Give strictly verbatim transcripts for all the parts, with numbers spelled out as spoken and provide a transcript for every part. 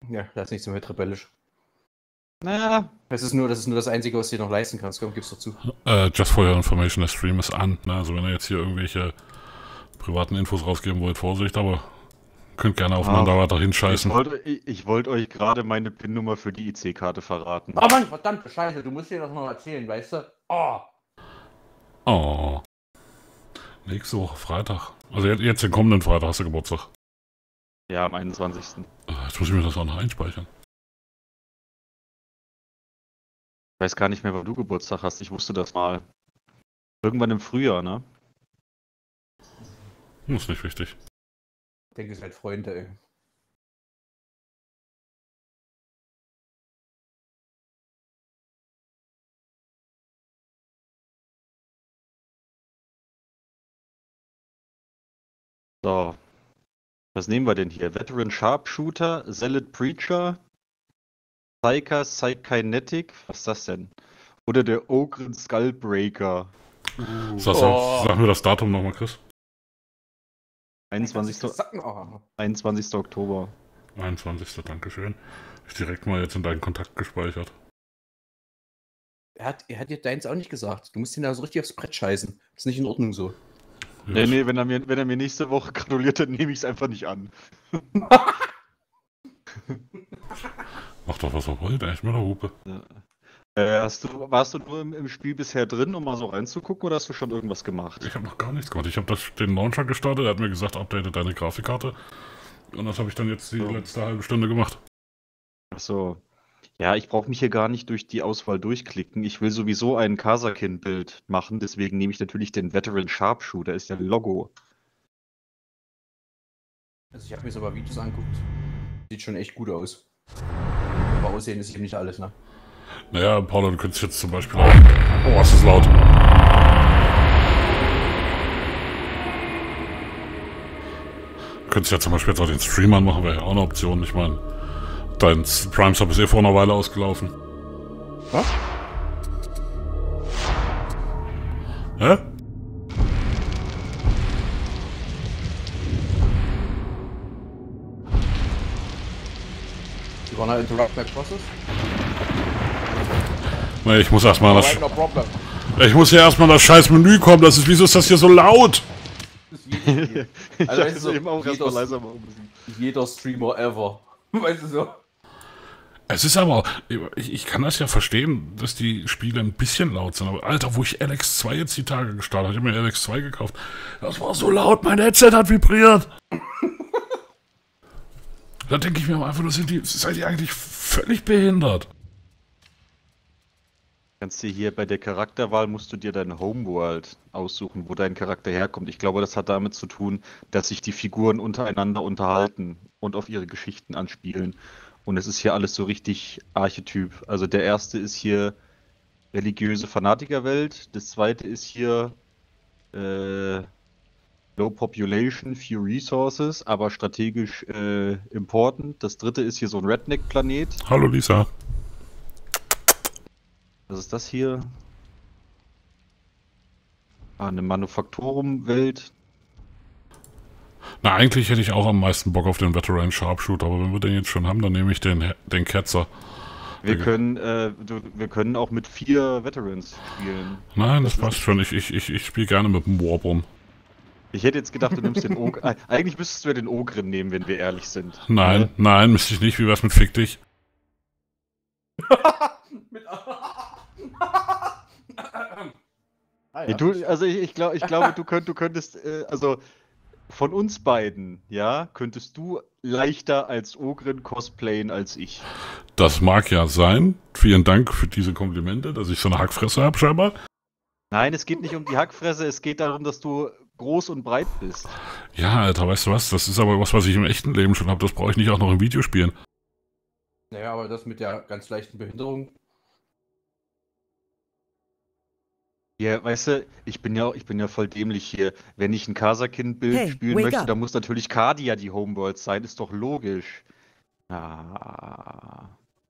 Ja, das ist nicht so mit rebellisch. Naja. Das ist nur das ist nur das Einzige, was du dir noch leisten kannst. Komm, gib's doch zu. Äh, just for your information, der Stream ist an. Ne? Also wenn ihr jetzt hier irgendwelche privaten Infos rausgeben wollt, Vorsicht, aber könnt gerne aufeinander weiter hinscheißen. Ich wollte ich, ich wollt euch gerade meine PIN-Nummer für die I C-Karte verraten. Oh Mann, verdammte Scheiße, du musst dir das noch erzählen, weißt du? Oh. Oh. Nächste Woche Freitag. Also jetzt, jetzt den kommenden Freitag hast du Geburtstag. Ja, am einundzwanzigsten Jetzt muss ich mir das auch noch einspeichern. Ich weiß gar nicht mehr, wann du Geburtstag hast. Ich wusste das mal. Irgendwann im Frühjahr, ne? Ist nicht wichtig. Ich denke, ihr seid Freunde, ey. So. Was nehmen wir denn hier? Veteran Sharpshooter, Zealot Preacher, Psyker, Psykinetic, was ist das denn? Oder der Ogren Skullbreaker. Uh. Sag, oh. Sag mir das Datum nochmal, Chris. einundzwanzigster einundzwanzigster Oktober. einundzwanzigster Dankeschön. Ist direkt mal jetzt in deinen Kontakt gespeichert. Er hat, er hat dir deins auch nicht gesagt. Du musst ihn da so richtig aufs Brett scheißen. Das ist nicht in Ordnung so. Ja. Nee, nee, wenn er, mir, wenn er mir nächste Woche gratuliert, dann nehme ich es einfach nicht an. Mach doch, was er wollte, echt mit der Hupe. Ja. Äh, hast du, warst du nur im, im Spiel bisher drin, um mal so reinzugucken, oder hast du schon irgendwas gemacht? Ich habe noch gar nichts gemacht. Ich habe den Launcher gestartet, er hat mir gesagt, update deine Grafikkarte. Und das habe ich dann jetzt die so. letzte halbe Stunde gemacht. Achso. Ja, ich brauche mich hier gar nicht durch die Auswahl durchklicken. Ich will sowieso ein Kasakin-Bild machen, deswegen nehme ich natürlich den Veteran Sharpshooter, ist ja Logo. Also ich habe mir so aber Videos angeguckt. Sieht schon echt gut aus. Aber Aussehen ist eben nicht alles, ne? Naja, Paula, du könntest jetzt zum Beispiel auch... Oh, was ist laut? Du könntest ja zum Beispiel jetzt auch den Stream anmachen, wäre ja auch eine Option. Ich meine, dein Prime-Sub ist eh vor einer Weile ausgelaufen. Was? Hä? You wanna interrupt my process? Nee, ich muss erstmal das... No problem. Ich muss hier erstmal das scheiß Menü kommen. Das ist, wieso ist das hier so laut? Also, weißt du, so, eben auch jeder, leiser jeder Streamer ever. Weißt du so? Es ist aber, ich, ich kann das ja verstehen, dass die Spiele ein bisschen laut sind, aber Alter, wo ich L X zwei jetzt die Tage gestartet habe, ich habe mir L X zwei gekauft, das war so laut, mein Headset hat vibriert. Da denke ich mir einfach, nur sind die, seid ihr eigentlich völlig behindert? Kannst du hier bei der Charakterwahl, musst du dir deine Homeworld aussuchen, wo dein Charakter herkommt. Ich glaube, das hat damit zu tun, dass sich die Figuren untereinander unterhalten und auf ihre Geschichten anspielen. Und es ist hier alles so richtig Archetyp. Also der erste ist hier religiöse Fanatikerwelt, das zweite ist hier äh, Low Population, Few Resources, aber strategisch äh, important. Das dritte ist hier so ein Redneck-Planet. Hallo Lisa. Was ist das hier? Ah, eine Manufaktorum-Welt. Na, eigentlich hätte ich auch am meisten Bock auf den Veteran Sharpshooter, aber wenn wir den jetzt schon haben, dann nehme ich den, den Ketzer. Wir können, äh, du, wir können auch mit vier Veterans spielen. Nein, das, das passt schon. Ich, ich, ich, ich spiele gerne mit dem Warp rum. Ich hätte jetzt gedacht, du nimmst den Ogren. Eigentlich müsstest du ja den Ogren nehmen, wenn wir ehrlich sind. Nein, ja? Nein, müsste ich nicht. Wie wär's mit Fick dich? mit ah, ja. du, also ich, ich, glaub, ich glaube, du, könnt, du könntest, äh, also von uns beiden, ja, könntest du leichter als Ogren cosplayen als ich. Das mag ja sein. Vielen Dank für diese Komplimente, dass ich so eine Hackfresse habe, scheinbar. Nein, es geht nicht um die Hackfresse, es geht darum, dass du groß und breit bist. Ja, Alter, weißt du was? Das ist aber was, was ich im echten Leben schon habe. Das brauche ich nicht auch noch im Videospielen. Naja, aber das mit der ganz leichten Behinderung. Ja, weißt du, ich bin ja, ich bin ja voll dämlich hier. Wenn ich ein Kasakin-Bild hey, spielen möchte, up. dann muss natürlich Cardia die Homeworld sein, ist doch logisch. Ah.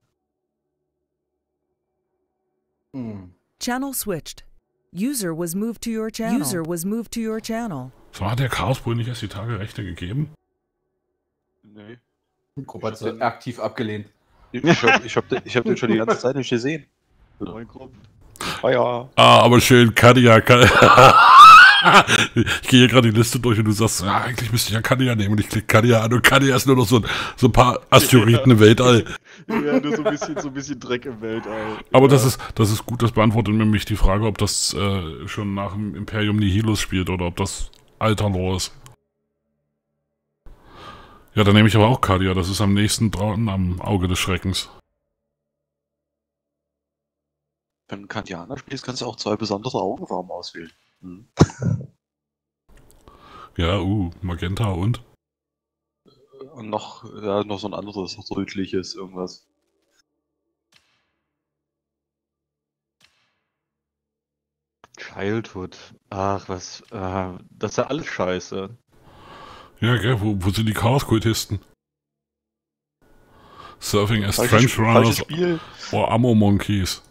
Hm. Channel switched. User was moved to your channel. User was moved to your channel. So hat der Chaos wohl nicht erst die Tage Rechte gegeben? Nee. Gruppe hat so aktiv abgelehnt. Ich hab, ich, hab, ich hab den schon die ganze Zeit nicht gesehen. Neue Gruppe. Ah ja. Ah, aber schön, Kadia, Kadia. Ich gehe hier gerade die Liste durch und du sagst, ja, eigentlich müsste ich ja Kadia nehmen und ich klicke Kadia an und Kadia ist nur noch so ein, so ein paar Asteroiden im Weltall. Ja, nur so ein bisschen, so ein bisschen Dreck im Weltall. Aber ja. das ist, das ist gut, das beantwortet nämlich die Frage, ob das äh, schon nach dem Imperium Nihilus spielt oder ob das alter Lore ist. Ja, dann nehme ich aber auch Kadia, das ist am nächsten dran am Auge des Schreckens. Wenn du Kandianer spielst, kannst du auch zwei besondere Augenfarben auswählen. Hm. Ja, uh, Magenta und? Und noch, ja, noch so ein anderes rötliches irgendwas. Childhood. Ach, was. Äh, das ist ja alles scheiße. Ja, gell, wo, wo sind die Chaos-Kultisten? Surfing as Falsches, Trench Runners Spiel. or Ammo Monkeys.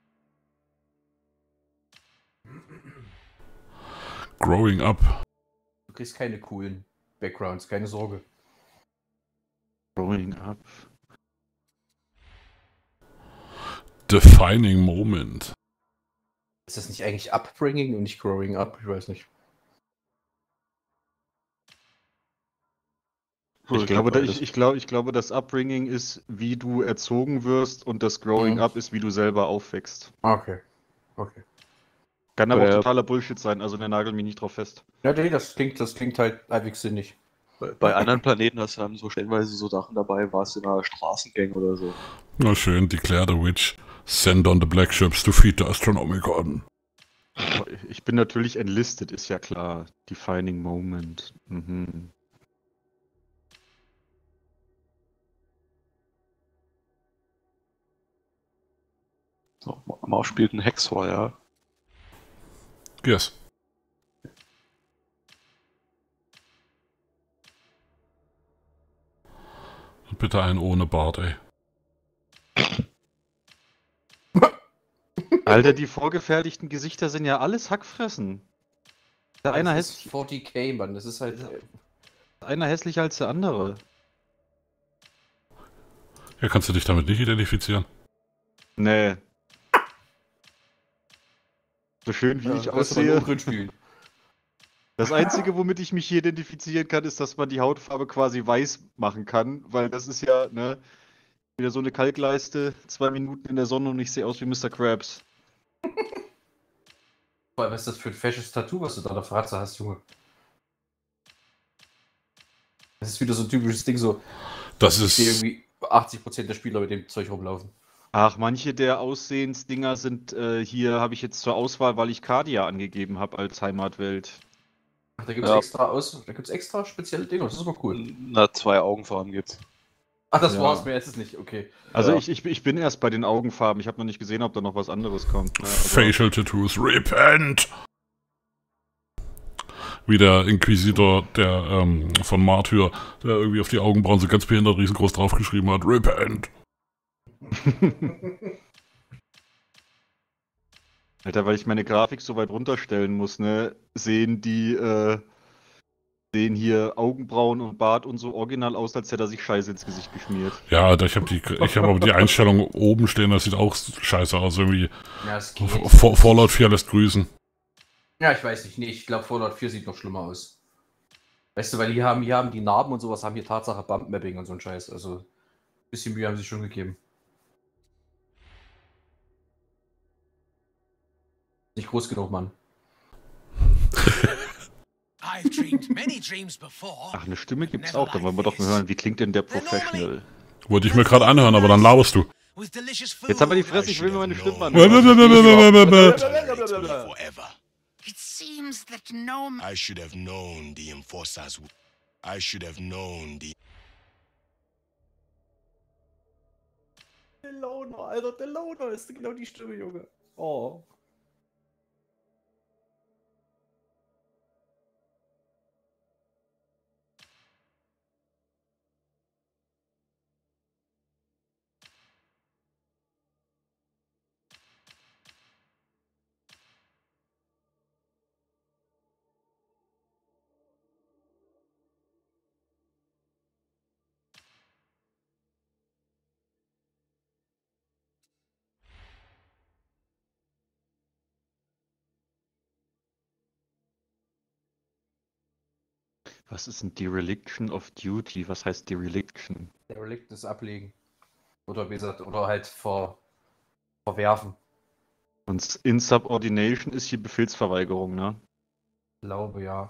Growing Up. Du kriegst keine coolen Backgrounds, keine Sorge. Growing Up. Defining Moment. Ist das nicht eigentlich Upbringing und nicht Growing Up? Ich weiß nicht. Ich glaube, da, ich, ich, glaube, ich glaube, das Upbringing ist, wie du erzogen wirst und das Growing Mhm. Up ist, wie du selber aufwächst. Okay. Okay. Kann aber Äh, auch totaler Bullshit sein, also der nagelt mich nicht drauf fest. Ja, nee, das klingt, das klingt halt halbwegs sinnig. Bei, bei anderen Planeten hast du dann so stellenweise so Sachen dabei, warst du in einer Straßengang oder so. Na schön, declare the witch. Send on the black ships to feed the Astronomicon. Ich bin natürlich enlisted, ist ja klar. Defining Moment. Mhm. So, Mars spielt ein Hexor, ja. Yes. Und bitte einen ohne Bart, ey. Alter, die vorgefertigten Gesichter sind ja alles Hackfressen. Der einer, Das ist hässlich, vierzig K, Mann, das ist halt... einer hässlicher als der andere. Ja, kannst du dich damit nicht identifizieren? Nee. So schön wie Ja, ich kannst du mal aussehe. nur drin spielen. Das Einzige, womit ich mich hier identifizieren kann, ist, dass man die Hautfarbe quasi weiß machen kann, weil das ist ja, ne, wieder so eine Kalkleiste, zwei Minuten in der Sonne und ich sehe aus wie Mister Krabs. Vor allem, was ist das für ein fesches Tattoo, was du da auf der Fratze hast, Junge? Das ist wieder so ein typisches Ding, so... Das Ich sehe ist... irgendwie achtzig Prozent der Spieler mit dem Zeug rumlaufen. Ach, manche der Aussehensdinger sind äh, hier, habe ich jetzt zur Auswahl, weil ich Cardia angegeben habe als Heimatwelt. Ach, da gibt es Ja. extra aus, da gibt's extra spezielle Dinge, das ist aber cool. Na, zwei Augenfarben gibt's. Ach, das Ja. war's, mehr ist es nicht, okay. Also Ja. ich, ich, ich bin erst bei den Augenfarben, ich habe noch nicht gesehen, ob da noch was anderes kommt. Ne? Also, Facial Tattoos, repent! Wie der Inquisitor der ähm, von Martyr, der irgendwie auf die Augenbrauen so ganz behindert riesengroß draufgeschrieben hat, repent! Alter, weil ich meine Grafik so weit runterstellen muss, ne, sehen die, äh, sehen hier Augenbrauen und Bart und so original aus, als hätte er sich Scheiße ins Gesicht geschmiert. Ja, Alter, ich habe die, ich habe aber die Einstellung oben stehen, das sieht auch scheiße aus, irgendwie. Ja, es geht. F- Fallout vier lässt grüßen. Ja, ich weiß nicht, nee, ich glaube Fallout vier sieht noch schlimmer aus. Weißt du, weil hier haben, hier haben die Narben und sowas, haben hier Tatsache Bump-Mapping und so ein Scheiß, also ein bisschen Mühe haben sie schon gegeben. Nicht groß genug, Mann. I've dreamed many dreams before. Ach, eine Stimme gibt's auch, dann wollen wir doch mal hören, wie klingt denn der Professional? Wollte ich mir gerade anhören, aber dann laberst du. With delicious food. Jetzt haben wir die Fresse, ich will mir meine Stimme anhören. Forever. It seems that no I should have known the enforcers would. I should have known the. Der Loner, Alter, der Loner ist genau die Stimme, Junge. Oh. Was ist denn Dereliction of Duty? Was heißt Dereliction? Derelict ist ablegen. Oder wie gesagt, oder halt ver, verwerfen. Und Insubordination ist hier Befehlsverweigerung, ne? Ich glaube, ja.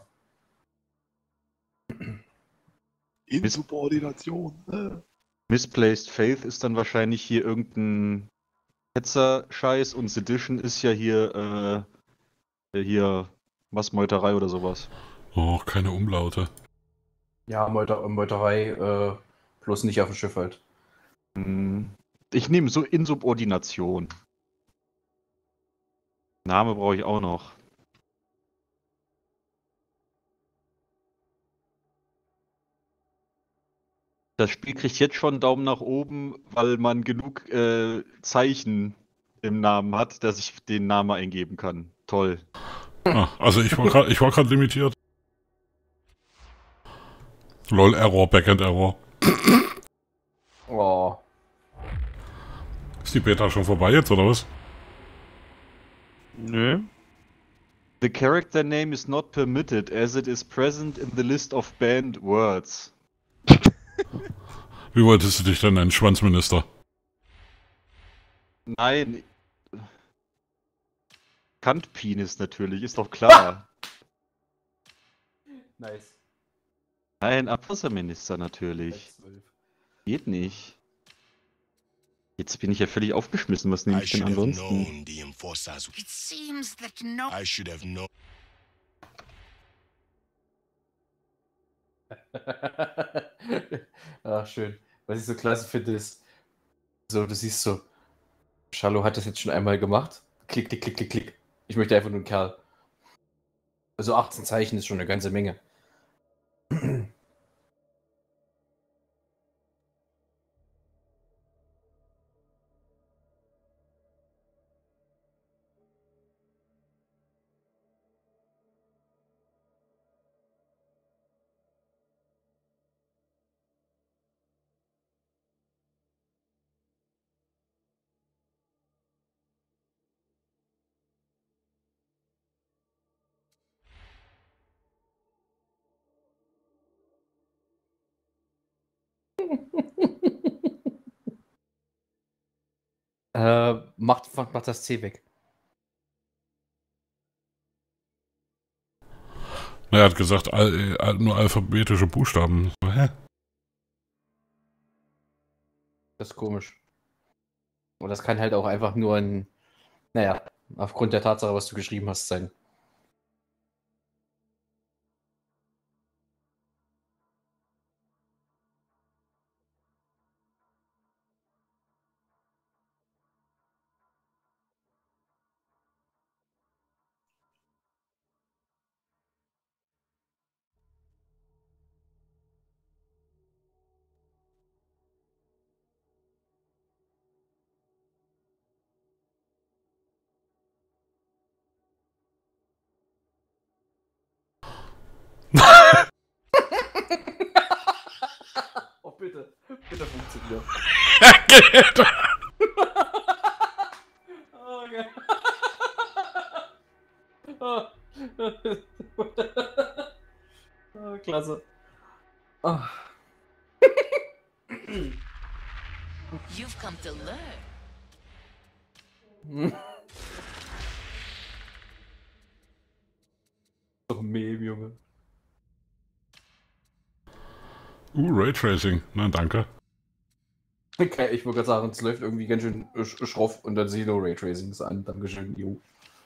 Insubordination. Äh. Misplaced Faith ist dann wahrscheinlich hier irgendein Hetzer-Scheiß und Sedition ist ja hier, äh, hier, was, Meuterei oder sowas. Oh, keine Umlaute. Ja, Meuter, Meuterei, äh, bloß nicht auf dem Schiff halt. Hm. Ich nehme so Insubordination. Name brauche ich auch noch. Das Spiel kriegt jetzt schon einen Daumen nach oben, weil man genug äh, Zeichen im Namen hat, dass ich den Namen eingeben kann. Toll. Ah, also ich war gerade, ich war gerade limitiert. Lol, Error, Backend Error. Oh. Ist die Beta schon vorbei jetzt, oder was? Nö. The character name is not permitted as it is present in the list of banned words. Wie wolltest du dich denn nennen, Schwanzminister? Nein. Kantpenis natürlich, ist doch klar. Nice. Nein, Abwasserminister natürlich. Geht nicht. Jetzt bin ich ja völlig aufgeschmissen, was nehme I ich denn should have ansonsten? known the enforcers. It seems that no. I should have known. Ach, schön. Was ich so klasse finde, ist, so, du siehst so, Charlo hat das jetzt schon einmal gemacht. Klick, klick, klick, klick, klick. Ich möchte einfach nur einen Kerl. Also achtzehn Zeichen ist schon eine ganze Menge. äh, macht, macht, macht das C weg. Na, er hat gesagt, all, all, nur alphabetische Buchstaben. Hä? Das ist komisch. Und das kann halt auch einfach nur ein, naja, aufgrund der Tatsache, was du geschrieben hast, sein. Oh, bitte. Bitte funktioniert. Oh, okay. Oh. Oh, klasse. Oh. You've come to learn. Doch Meme, Junge. Uh, Raytracing. Nein, danke. Okay, ich wollte gerade sagen, es läuft irgendwie ganz schön sch schroff und dann Zero Raytracings an. Dankeschön, jo.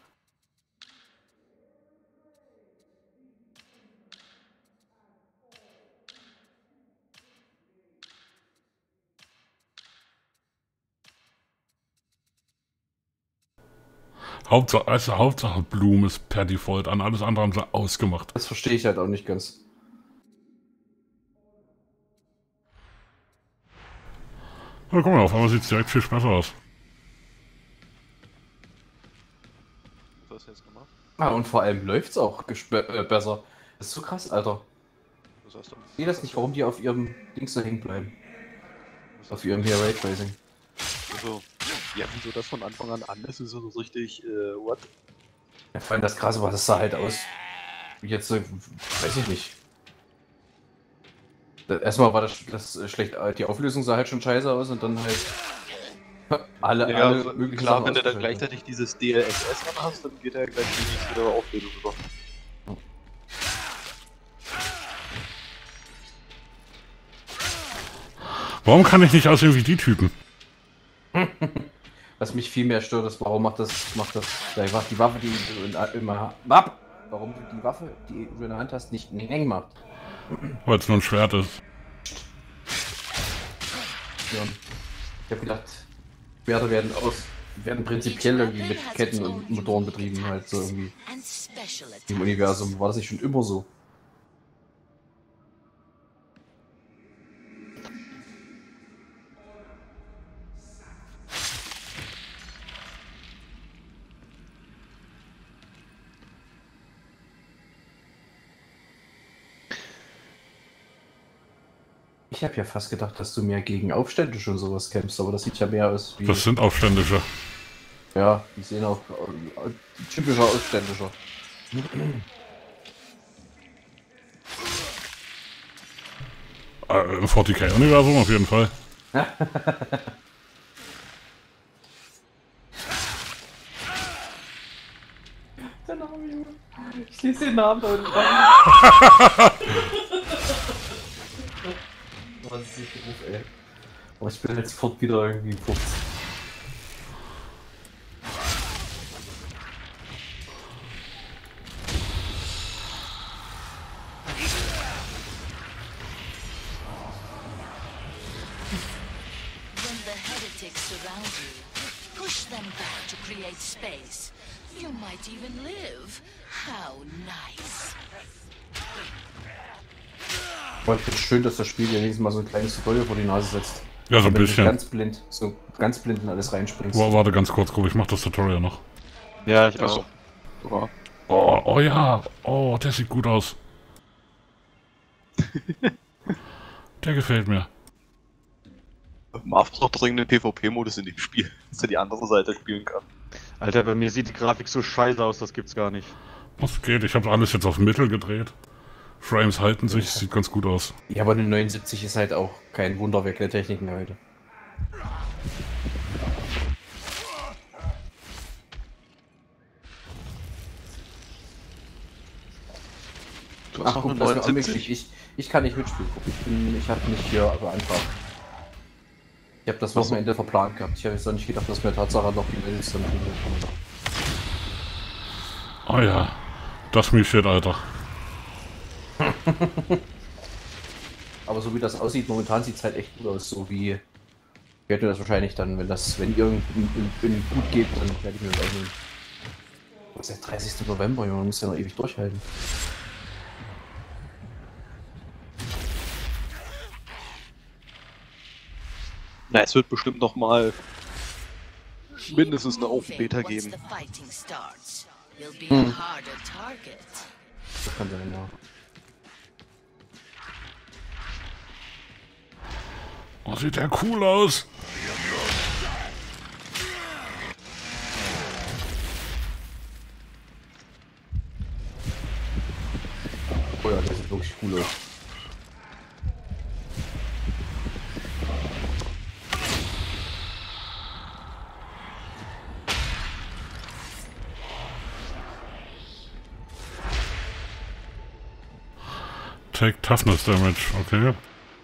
Hauptsache, also Hauptsache Bloom ist per Default an, alles andere haben sie ausgemacht. Das verstehe ich halt auch nicht ganz. Na, guck mal, auf einmal sieht es direkt viel besser aus. Was hast du jetzt gemacht? Ah, und vor allem läuft es auch äh, besser. Das ist so krass, Alter. Was hast du? Ich sehe das nicht, warum die auf ihrem Dings so hängen bleiben. Auf ihrem hier Raytracing. Also, ja, wieso das von Anfang an an ist, ist so richtig, äh, what? Ja, vor allem das Krasse war, das sah halt aus. Wie jetzt so, weiß ich nicht. Erstmal war das, das schlecht, die Auflösung sah halt schon scheiße aus und dann halt alle, Ja, alle also möglichen klar, Sachen wenn du dann ausgeschaltet. gleichzeitig dieses D L S S hast, dann geht er gleich die nächste Auflösung über. Warum kann ich nicht aussehen wie die Typen? Was mich viel mehr stört, ist, warum macht das, macht das, die Waffe, die Waffe, die du in, immer, Wap, warum du die Waffe, die du in der Hand hast, nicht eng macht. Weil es nur ein Schwert ist. Ja. Ich hab gedacht, Schwerter werden aus, werden prinzipiell irgendwie mit Ketten und Motoren betrieben, halt so irgendwie And special im attacks. Universum. War das nicht schon immer so? Ich habe ja fast gedacht, dass du mehr gegen Aufstände schon sowas kämpfst, aber das sieht ja mehr aus wie... Das sind Aufständische. Ja, die sehen auch äh, typischer Aufständischer. Äh, Im forty K-Universum auf jeden Fall. Der Name, Junge. Ich lese den Namen da unten rein. Was ist das Beruf, ey? Aber ich bin jetzt sofort wieder irgendwie kurz. When the heretics surround you, push them back to create space. You might even live. How nice. Aber ich finde es schön, dass das Spiel dir nächstes Mal so ein kleines Tutorial vor die Nase setzt. Ja, so ein Wenn du bisschen. ganz blind, so ganz blind in alles reinspringst. Wow, warte ganz kurz, guck, ich mach das Tutorial noch. Ja, ich Achso. auch. Ja. Oh, oh ja. Oh, der sieht gut aus. Der gefällt mir. Marv braucht dringend einen PvP-Modus in dem Spiel, dass er die andere Seite spielen kann. Alter, bei mir sieht die Grafik so scheiße aus, das gibt's gar nicht. Was geht? Ich habe alles jetzt auf Mittel gedreht. Frames halten sich, sieht ganz gut aus. Ja, aber eine neunundsiebzig ist halt auch kein Wunderwerk der Technik mehr heute. Du hast Ach, noch guck, eine das ist neunundsiebzig? wirklich, ich, ich kann nicht mitspielen. Guck, ich bin, ich habe nicht hier beantragt. Ich habe das Wochenende verplant gehabt. Ich habe jetzt auch nicht gedacht, dass mir Tatsache noch die Mails dann kommen. Oh ja. Das mir shit, Alter. Aber so wie das aussieht, momentan sieht es halt echt gut aus. So wie. Ich werde mir das wahrscheinlich dann, wenn das, wenn irgendwie gut geht, dann werde ich mir das aufnehmen. Das ist der dreißigste November, Junge, man muss ja noch ewig durchhalten. Na, es wird bestimmt noch mal mindestens eine Open Moving Beta once geben. the fighting starts. You'll be a harder target. Das kann sein, ja. Oh, sieht der cool aus. Oh ja, der sieht wirklich cool aus. Take Toughness Damage, okay.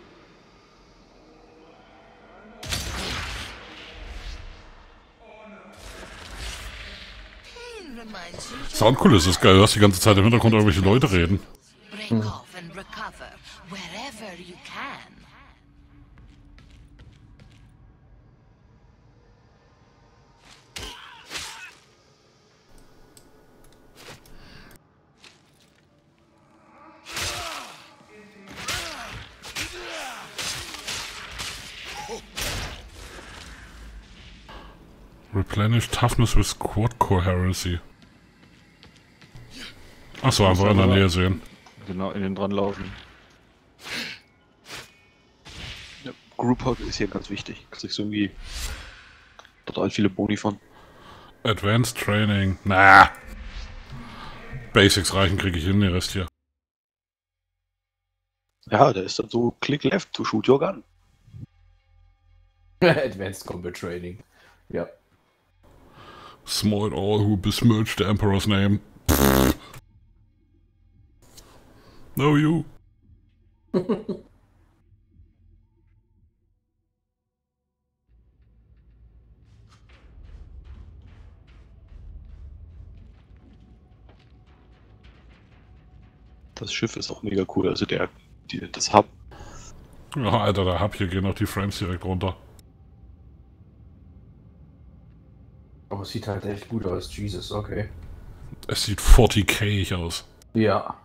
Pain reminds you. Soundkulisse ist geil, du hast die ganze Zeit im Hintergrund irgendwelche Leute reden. Break off and recover wherever you can. Replenish Toughness with Quad Coherency. Achso, einfach in der Nähe sehen. Genau, in den dran laufen. Ja, Group Hug ist hier ganz wichtig. Kriegst du irgendwie total viele Boni von. Advanced Training. Na. Basics reichen, kriege ich hin, den Rest hier. Ja, da ist dann so Click Left to shoot your gun. Advanced Combat Training. Ja. Smite all who besmirch the Emperor's name. No you. Das Schiff ist auch mega cool, also der, die, das Hub. Ja, Alter, der Hub, hier gehen noch die Frames direkt runter. Aber es sieht halt echt gut aus, Jesus, okay. Es sieht vierzig K aus. Ja.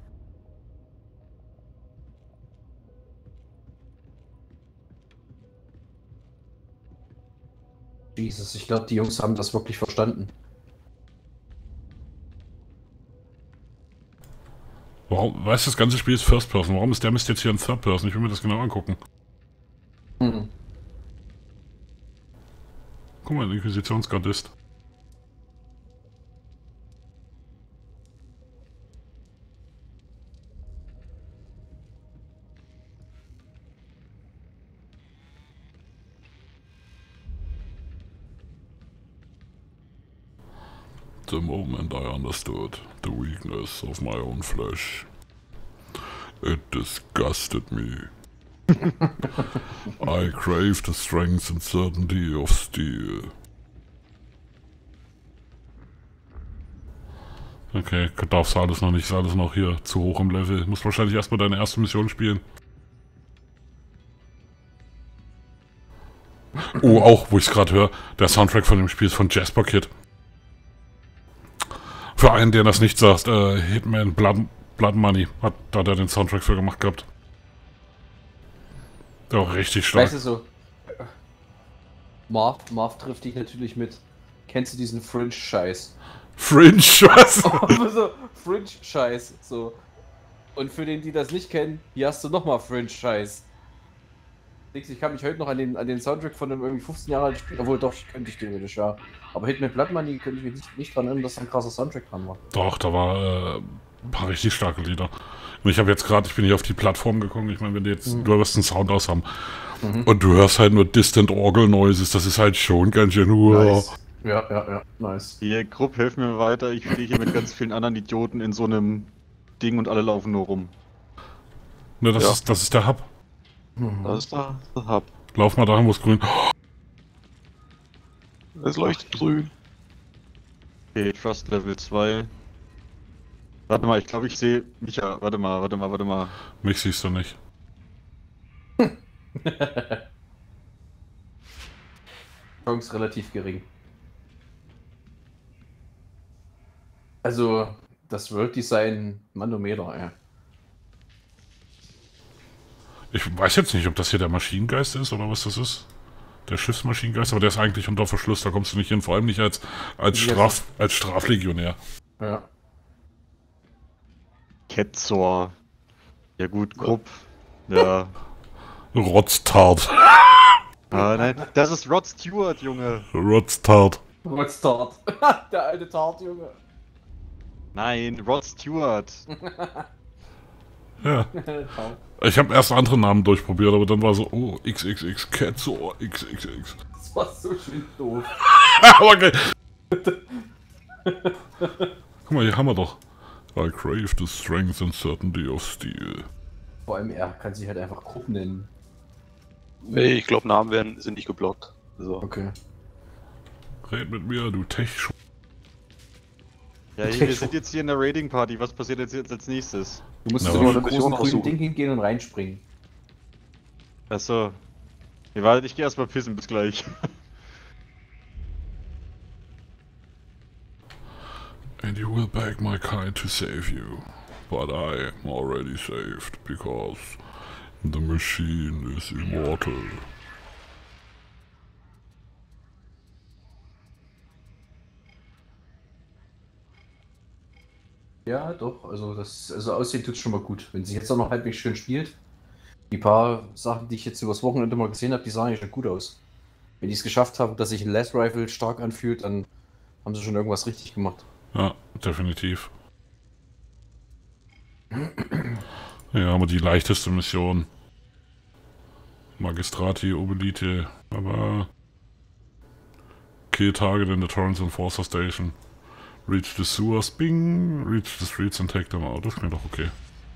Jesus, ich glaube, die Jungs haben das wirklich verstanden. Warum, weißt du, das ganze Spiel ist First Person. Warum ist der Mist jetzt hier in Third Person? Ich will mir das genau angucken. Hm. Guck mal, Inquisitionsgardist. The moment I understood the weakness of my own flesh, it disgusted me. I craved the strength and certainty of steel. Okay, darfst du alles noch nicht, ist alles noch hier zu hoch im Level. Musst wahrscheinlich erstmal deine erste Mission spielen. Oh, auch, wo ich es gerade höre, der Soundtrack von dem Spiel ist von Jasper Kid. Für einen, der das nicht sagt, äh, Hitman Blood, Blood Money hat da der den Soundtrack für gemacht gehabt. Der auch richtig stark. Weißt du so, Marv, Marv trifft dich natürlich mit, kennst du diesen Fringe-Scheiß? Fringe, was? So, Fringe-Scheiß, so. Und für den, die das nicht kennen, hier hast du nochmal Fringe-Scheiß. Ich kann mich heute noch an den, an den Soundtrack von einem irgendwie fünfzehn Jahre alten Spiel, obwohl doch, könnte ich den nicht, ja. Aber Hitman Blood Money könnte ich mich nicht, nicht dran erinnern, dass da ein krasser Soundtrack dran war. Doch, da war äh, ein paar richtig starke Lieder. Und ich habe jetzt gerade, ich bin hier auf die Plattform gekommen, ich meine, wenn du jetzt, mhm. du wirst einen Sound aus haben mhm. und du hörst halt nur Distant Orgel Noises, das ist halt schon ganz schön nur. Nice. Ja, ja, ja, nice. Hier, Grupp, hilf mir weiter, ich stehe hier mit ganz vielen anderen Idioten in so einem Ding und alle laufen nur rum. Ne, das, ja. ist, das ist der Hub. Das ist der, der Hub. Lauf mal dahin, wo es grün. Es leuchtet grün. Okay, Trust Level zwei. Warte mal, ich glaube, ich sehe Micha. Warte mal, warte mal, warte mal. Mich siehst du nicht. Chance relativ gering. Also, das World Design Manometer, ja. Ich weiß jetzt nicht, ob das hier der Maschinengeist ist oder was das ist. Der Schiffsmaschinengeist, aber der ist eigentlich unter Verschluss, da kommst du nicht hin, vor allem nicht als, als, Straf, als Straflegionär. Ja. Ketzor. Ja gut, Grupp. Ja. Rotztart. Ah, nein, das ist Rod Stewart, Junge. Rotztart. Rotztart. Der alte Tart, Junge. Nein, Rod Stewart. Ja. Ich habe erst andere Namen durchprobiert, aber dann war so, oh, X X X, Ketzor, X X X. Das war so schön doof. Aber geil. Guck mal, hier haben wir doch. I crave the strength and certainty of steel. Vor allem, er kann sich halt einfach Grupp nennen. Nee, ich glaube, Namen werden, sind nicht geblockt. So. Okay. Red mit mir, du Tech. Ja, hier, wir sind jetzt hier in der Raiding Party. Was passiert jetzt, jetzt als nächstes? Du musst Na, zu aber- dem großen grünen aussuchen. Ding hingehen und reinspringen. Achso. Nee, warte, ich geh erstmal pissen, bis gleich. And you will beg my kind to save you. But I am already saved, because the machine is immortal. Ja, doch, also das also aussehen tut schon mal gut. Wenn sie jetzt auch noch halbwegs schön spielt. Die paar Sachen, die ich jetzt übers Wochenende mal gesehen habe, die sahen ja schon gut aus. Wenn die es geschafft haben, dass sich ein Last Rifle stark anfühlt, dann haben sie schon irgendwas richtig gemacht. Ja, definitiv. Ja, aber die leichteste Mission. Magistrati, Obelite, aber... Kill target in the Torrance Enforcer Station. Reach the sewers, bing! Reach the streets and take them out. Das klingt doch okay.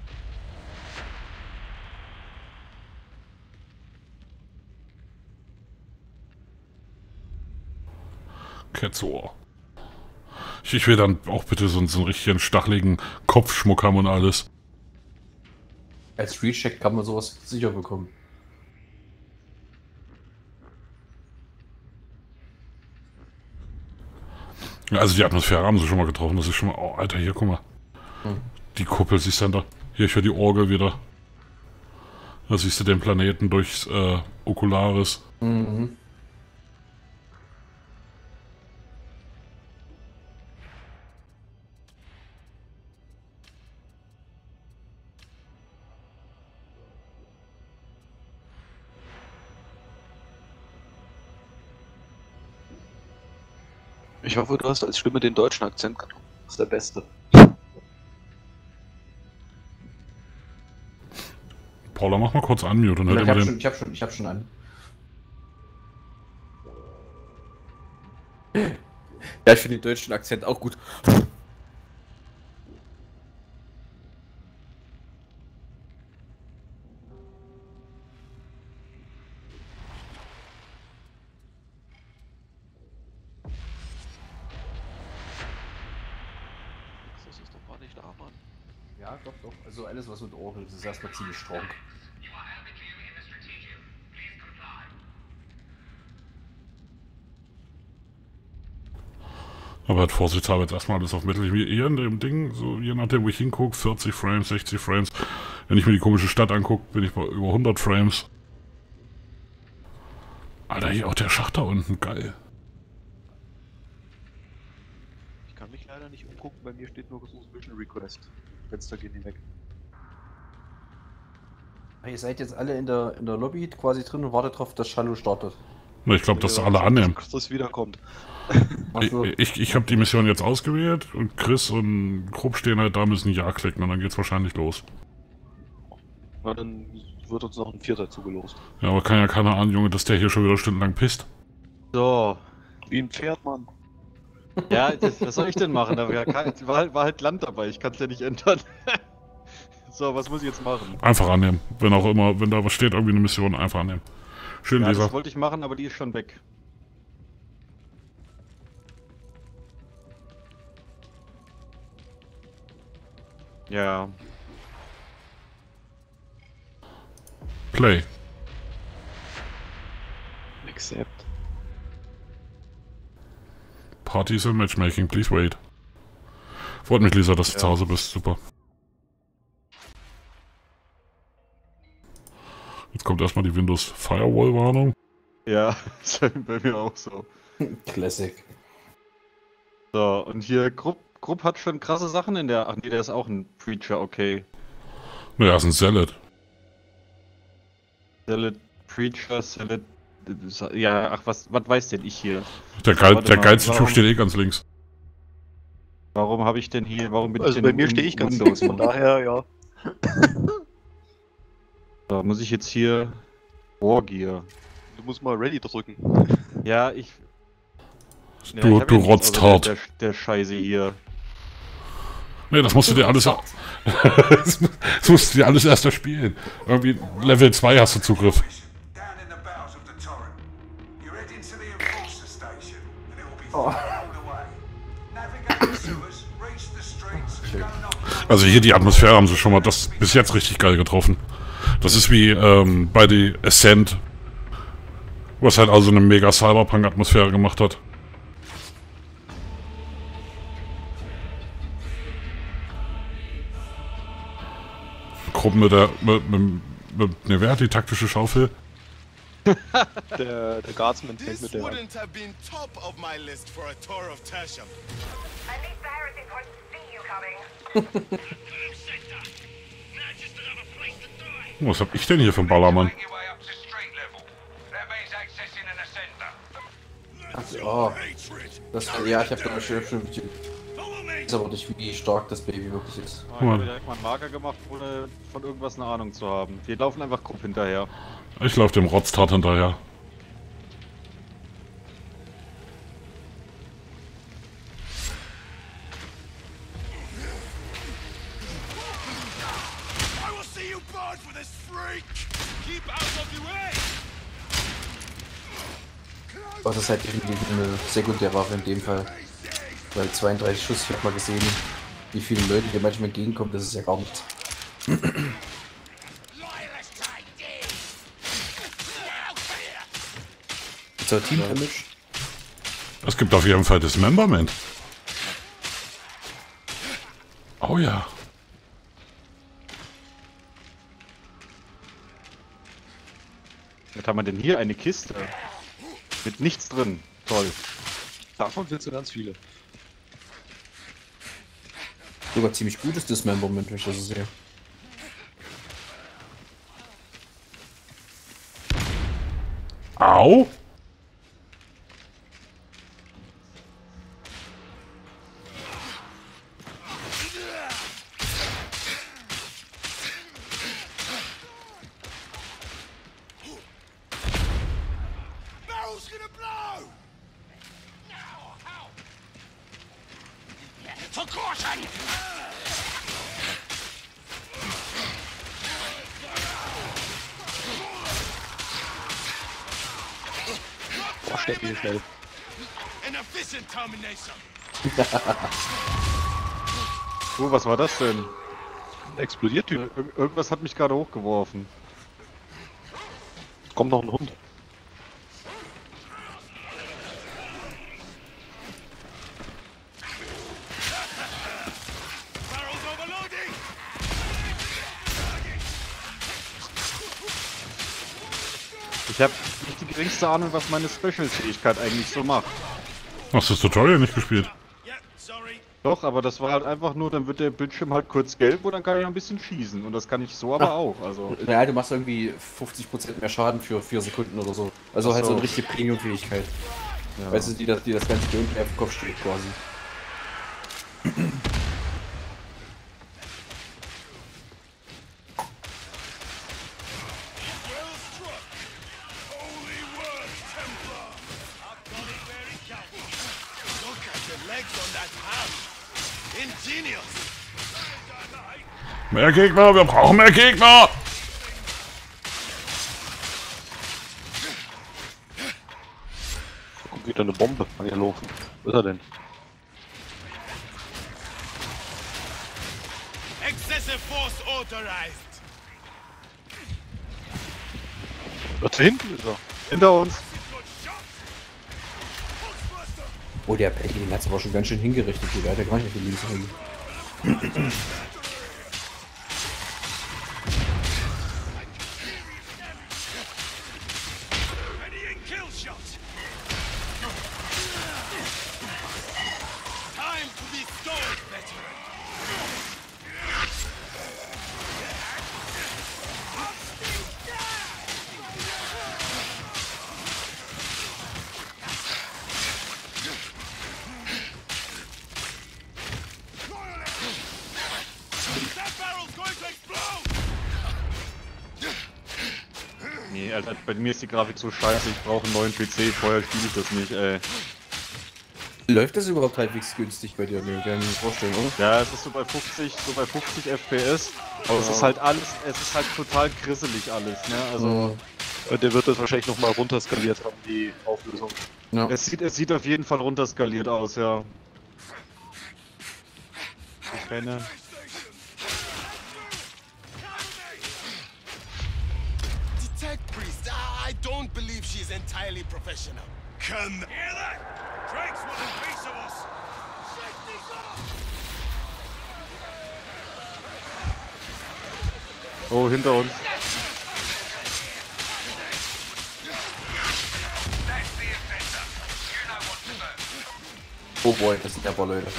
Cat's-Ohr. Ich, ich will dann auch bitte so, so einen richtigen stacheligen Kopfschmuck haben und alles. Als Recheck kann man sowas sicher bekommen. Ja, also die Atmosphäre haben sie schon mal getroffen. Das ist schon mal... Oh, Alter, hier, guck mal. Hm. Die Kuppel, siehst du da? Hier, ich höre die Orgel wieder. Da siehst du den Planeten durchs äh, Ocularis. Mhm. Ich hoffe, du hast als Stimme den deutschen Akzent genommen. Das ist der beste. Paula, mach mal kurz unmute und hört Ich immer hab, den... schon, ich hab schon, ich hab schon einen. Ja, ich finde den deutschen Akzent auch gut. Das ist doch gar nicht da, Mann. Ja, doch, doch. Also alles, was mit Orgel ist, ist erstmal ziemlich strong. Aber halt vorsichtshalber jetzt erstmal alles auf Mittel. Wie hier in dem Ding, so je nachdem, wo ich hingucke, vierzig Frames, sechzig Frames. Wenn ich mir die komische Stadt angucke, bin ich bei über hundert Frames. Alter, hier auch der Schacht da unten, geil. Ich kann mich leider nicht umgucken, bei mir steht nur gesucht Vision Request. Fenster gehen hinweg. Ihr seid jetzt alle in der, in der Lobby quasi drin und wartet drauf, dass Shallow startet. Na, ich glaube, dass alle annehmen. Dass das wiederkommt. Ich, ich, ich habe die Mission jetzt ausgewählt und Chris und Krupp stehen halt da, müssen Ja klicken und dann geht's wahrscheinlich los. Na, dann wird uns noch ein Vierter zugelost. Ja, aber kann ja keiner ahnen, Junge, dass der hier schon wieder stundenlang pisst. So. Wie ein Pferd, Mann. Ja, das, was soll ich denn machen? Da war, kein, war, halt, war halt Land dabei, ich kann es ja nicht ändern. So, was muss ich jetzt machen? Einfach annehmen. Wenn auch immer, wenn da was steht, irgendwie eine Mission, einfach annehmen. Schön, Ja, Leser. das wollte ich machen, aber die ist schon weg. Ja. Play. Accept. Parties and Matchmaking, please wait. Freut mich, Lisa, dass du Ja. zu Hause bist, super. Jetzt kommt erstmal die Windows Firewall-Warnung. Ja, ist bei mir auch so. Classic. So, und hier, Grupp, Grupp hat schon krasse Sachen in der... Ach nee, der ist auch ein Preacher, okay. Naja, ist ein Salad. Salad, Preacher, Salad... Ja, ach, was, was weiß denn ich hier? Der, geil, Warte der mal, geilste Typ warum- steht eh ganz links. Warum habe ich denn hier... Warum bin ich Also denn bei in- mir in stehe ich ganz Windows? links, von daher, ja. So, muss ich jetzt hier... Wargear. Du musst mal Ready drücken. Ja, ich... Ja, Du- ich hab du ja nichts rotzt außer hart. Der, der Scheiße hier. Nee, das musst du dir alles... das musst du dir alles erst erspielen. Irgendwie Level zwei hast du Zugriff. Down in the bowels of the torrent. You're heading to the enforcer station, and it will be far all the way. Navigate the sewers, reach the streets, and go knock. Also hier die Atmosphäre haben sie schon mal das bis jetzt richtig geil getroffen. Das ist wie ähm, bei The Ascent, was halt also eine mega Cyberpunk-Atmosphäre gemacht hat. Gruppen mit der... Mit, mit, mit, ne, wer hat die taktische Schaufel? Der, der Guardsman fängt This mit der an. wouldn't have been top of my list for a tour of Tertium. At least the heretics wouldn't see you coming. Was hab ich denn hier für ein Ballermann? Make your way up to street level. That means accessing an ascender. Ach, oh. Das, ja, ich hab da schon schon. Follow me. weiß aber nicht, wie stark das Baby wirklich ist. Ah, ich habe direkt mal einen Marker gemacht, ohne von irgendwas eine Ahnung zu haben. Wir laufen einfach grob hinterher. Ich laufe dem Rotztart hinterher. Aber das ist halt definitiv eine Sekundärwaffe in dem Fall. Weil zweiunddreißig Schuss, ich hab mal gesehen, wie viele Leute dir manchmal entgegenkommen, das ist ja gar nichts. So, Team Damage. Es gibt auf jeden Fall Dismemberment. Oh ja. Was haben wir denn hier? Eine Kiste. Mit nichts drin. Toll. Davon willst du ganz viele. Sogar ziemlich gutes Dismemberment, wenn ich das so sehe. Au! Boah, Steffi ist schnell. Oh, was war das denn? Explodiert Typ. Ir irgendwas hat mich gerade hochgeworfen. Kommt noch ein Hund. Ich habe nicht die geringste Ahnung, was meine Special-Fähigkeit eigentlich so macht. Hast du das Tutorial nicht gespielt? Doch, aber das war halt einfach nur, dann wird der Bildschirm halt kurz gelb und dann kann ich ein bisschen schießen. Und das kann ich so aber Ach. auch. Also. Naja, du machst irgendwie fünfzig Prozent mehr Schaden für vier Sekunden oder so. Also Ach halt so so. eine richtige Premium-Fähigkeit. Ja. Weißt du, die das, die das ganze Gameplay auf dem Kopf steht quasi. Mehr Gegner, wir brauchen mehr Gegner! Da kommt wieder eine Bombe angelaufen. Wo ist er denn? Excessive force authorized. Da hinten ist er. Hinter uns. Oh, der Peggy, den hat's aber schon ganz schön hingerichtet, der hat ja gar nicht mehr viel Lebensmittel. Nee, Alter, bei mir ist die Grafik so scheiße, ich brauche einen neuen P C, vorher spiele ich das nicht, ey. Läuft das überhaupt halbwegs günstig bei dir? Nee, kann ich mir nicht vorstellen, oder? Ja, es ist so bei fünfzig, so bei fünfzig F P S, aber es ist halt alles, es ist halt total grisselig alles, ne, also... Und der wird das wahrscheinlich nochmal runterskaliert haben, die Auflösung. Ja. Es sieht, es sieht auf jeden Fall runterskaliert aus, ja. Ich renne. Detect priest. I don't believe she's entirely professional. Come. Hear that? Drake's want a piece of us. Shake these off. Oh, hinter uns. Oh boy, das sind ja wohl Leute.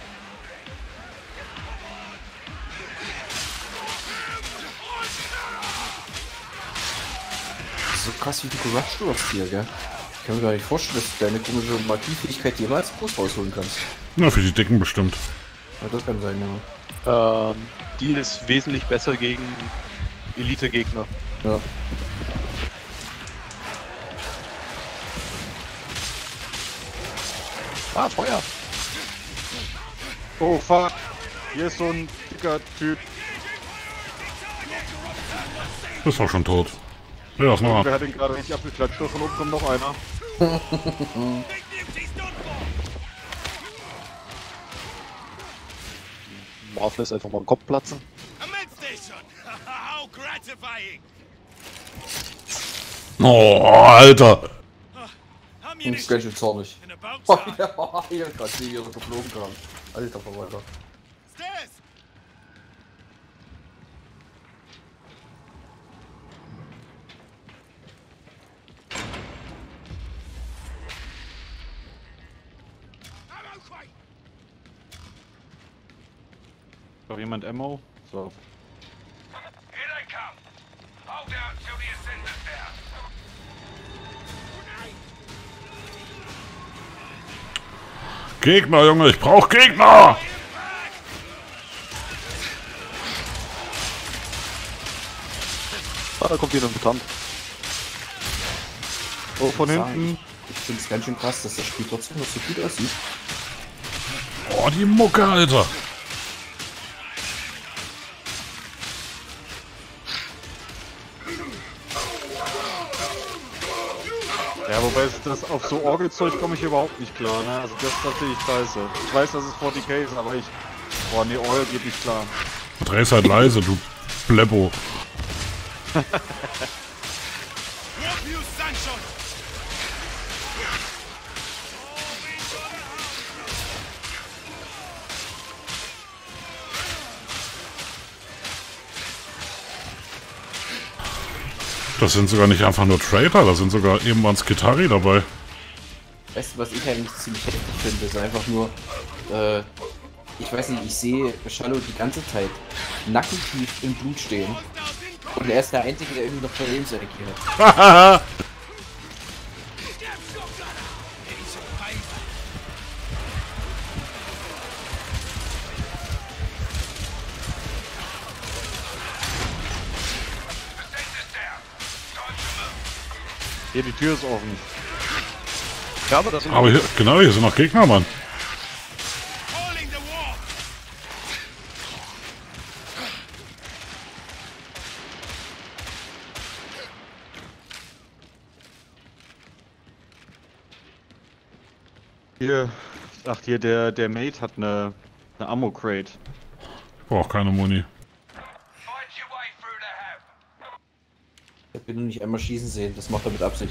So krass wie du gerusht wirst hier, gell? Ich kann mir gar nicht vorstellen, dass du deine komische Magiefähigkeit jemals groß rausholen kannst. Na, für die Dicken bestimmt. Ja, das kann sein, ja. Ähm, die ist wesentlich besser gegen Elite-Gegner. Ja. Ah, Feuer! Oh fuck! Hier ist so ein dicker Typ. Ist doch schon tot. Ja, das mal. Wer hat den gerade nicht abgeklatscht? Von oben kommt noch einer. Marv lässt einfach mal den Kopf platzen. Oh, Alter! Du bist ganz schön zornig. Oh, ja, hier gerade die hier so geflogen kam. Alter Verwalter. Doch jemand Ammo? So. Gegner, Junge, ich brauch Gegner! Ah, da kommt wieder ein Mutant. Oh, von hinten. Ich finde es ganz schön krass, dass das Spiel trotzdem noch so gut aussieht. Oh, die Mucke, Alter! Ja, wobei es das auf so Orgelzeug komme ich überhaupt nicht klar, ne? Also das ist natürlich scheiße. Ich weiß, dass es vierzig K ist, aber ich... Boah, ne, Orgel geht nicht klar. Dreh's halt leise, du Bleppo. Das sind sogar nicht einfach nur Traitor, da sind sogar eben mal ein Skitari dabei. Weißt du, was ich eigentlich ziemlich heftig finde? Ist einfach nur, äh, ich weiß nicht, ich sehe Shallow die ganze Zeit nackentief im Blut stehen. Und er ist der Einzige, der irgendwie noch von Lebensenergie hat. Hahaha! Hier, die Tür ist offen. Ja, aber das sind Aber hier, genau, hier sind noch Gegner, Mann. Hier, ach hier, der, der Mate hat eine, eine Ammo-Crate. Ich brauch keine Muni. Ich hab ihn nur nicht einmal schießen sehen, das macht er mit Absicht.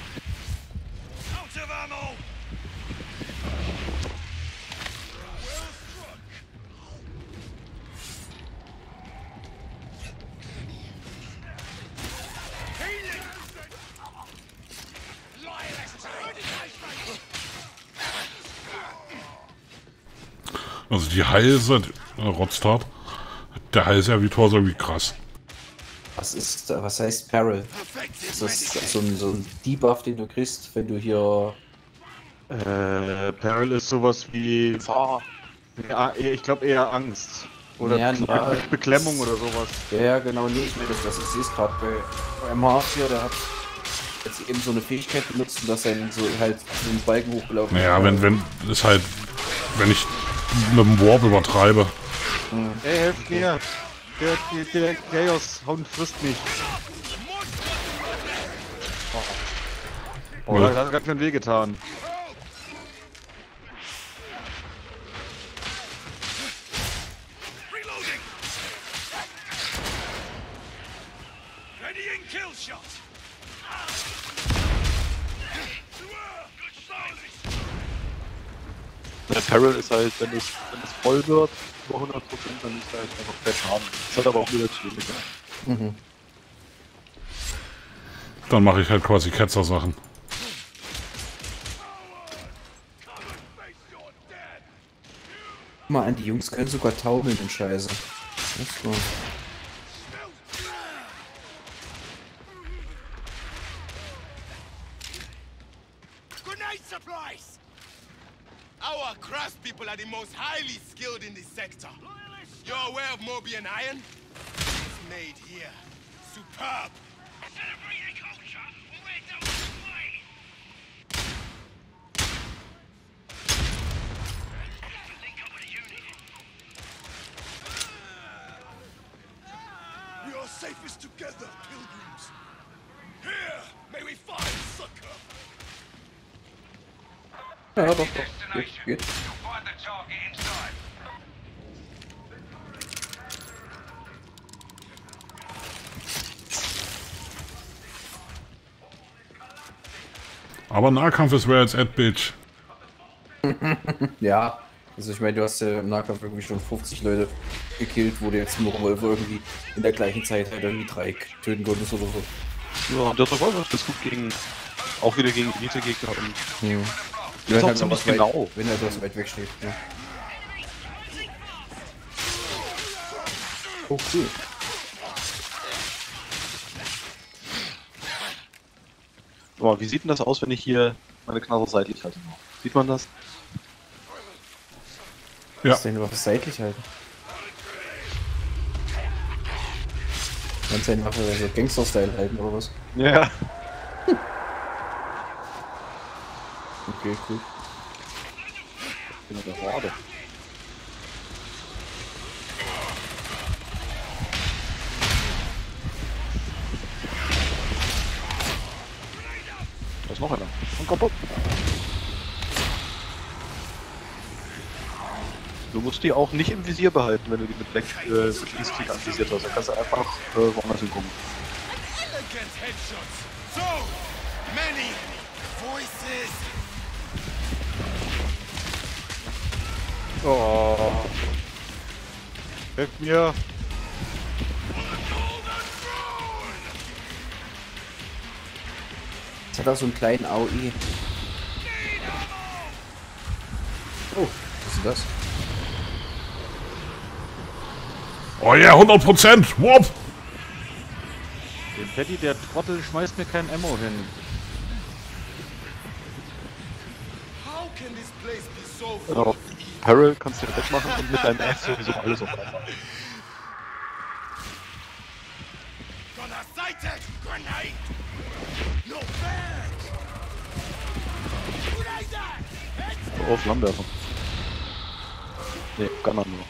Also die Halse, äh, Rotztat, der Halservitor so wie krass. Was ist, was heißt Peril? Ist das so ein, so ein Debuff, den du kriegst, wenn du hier... Äh, Peril ist sowas wie... Gefahr. Ja, ich glaube eher Angst. Oder Ja, Be ja. Beklemmung oder sowas. Ja, genau, nee, ich will das, was ich sehe es gerade bei, bei M H hier, der hat jetzt eben so eine Fähigkeit benutzt, dass er so halt so einen Balken hochgelaufen ist. Naja, wenn, wenn, ist halt, wenn ich mit dem Warp übertreibe. Hm. Ey, helft mir! Der, der, der Chaos-Hound frisst mich. Oh, Ja. das hat ganz schön wehgetan. Der Peril ist halt, wenn es, wenn es voll wird, über hundert Prozent, dann ist er halt einfach fett haben. Das hat aber auch wieder schwieriger. Mhm. Dann mache ich halt quasi Ketzer-Sachen. Guck mal an, die Jungs können sogar taumeln und Scheiße. Das ist so. Our craftspeople are the most highly skilled in this sector. You're aware of Mobian iron? It's made here. Superb. We are safest together, pilgrims. Here, may we find succor. Ja, doch, doch. Geht, geht. Aber Nahkampf ist where it's at, bitch. Ja, also ich meine, du hast ja im Nahkampf irgendwie schon fünfzig Leute gekillt, wo du jetzt im Revolver irgendwie in der gleichen Zeit halt irgendwie drei töten konntest oder so. Ja, der Revolver ist gut gegen, auch wieder gegen Elite-Gegner und... Ja. Das ist Wenn auch halt ziemlich was weit, genau. wenn er etwas weit weg steht. Ja. Oh, cool. Aber wie sieht denn das aus, wenn ich hier meine Knarre seitlich halte? Sieht man das? Ja. Was denn überhaupt seitlich halten? Kannst du einfach so Gangster-Style halten oder was? Ja. Okay, cool. Ich bin in der Horde. Da ist noch einer. Und kaputt. Du musst die auch nicht im Visier behalten, wenn du die mit Black äh, mit Linksklick anvisiert hast. Dann kannst du einfach äh, woanders hingucken. Elegant headshots. So many voices. Oh. Hilf mir. Das hat auch so einen kleinen A O E. Oh, was ist das? Oh ja, yeah, hundert Prozent! Whoop! Der Paddy, der Trottel, schmeißt mir kein Ammo hin. How can this place be so Genau. Peril kannst du ja wegmachen und mit deinem F sowieso alles auf einmal. Gonna sighted grenade. No bad. Oh, Flammenwerfer. Ne, Gunner nur.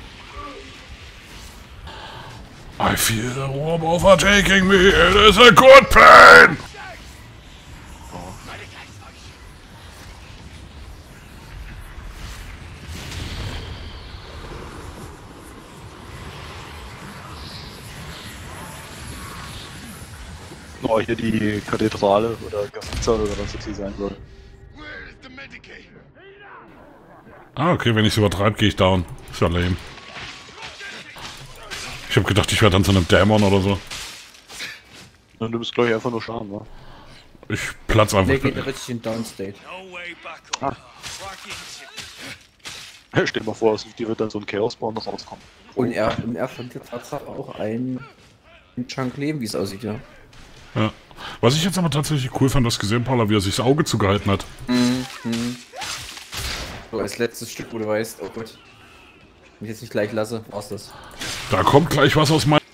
I feel the warm overtaking me. It is a good pain! Oh, hier die Kathedrale oder Gazza oder was das hier sein soll. Ah, okay, wenn ich es übertreibe, gehe ich down. Ist ja lame. Ich habe gedacht, ich wäre dann zu einem Dämon oder so. Und du bist, glaube ich, einfach nur Schaden, wa? Ich platz einfach. Der geht richtig in Downstate. Ah. Stell dir mal vor, dir wird dann so ein Chaos-Spawn noch rauskommen. Und er, und er verliert Tatsache auch einen, einen Chunk Leben, wie es aussieht, ja. Ja. Was ich jetzt aber tatsächlich cool fand, das gesehen, Paula, wie er sich das Auge zugehalten hat. Mhm. Mhm. So, als letztes Stück, wo du weißt, oh Gott, wenn ich jetzt nicht gleich lasse, war's das. Da kommt gleich was aus meinem...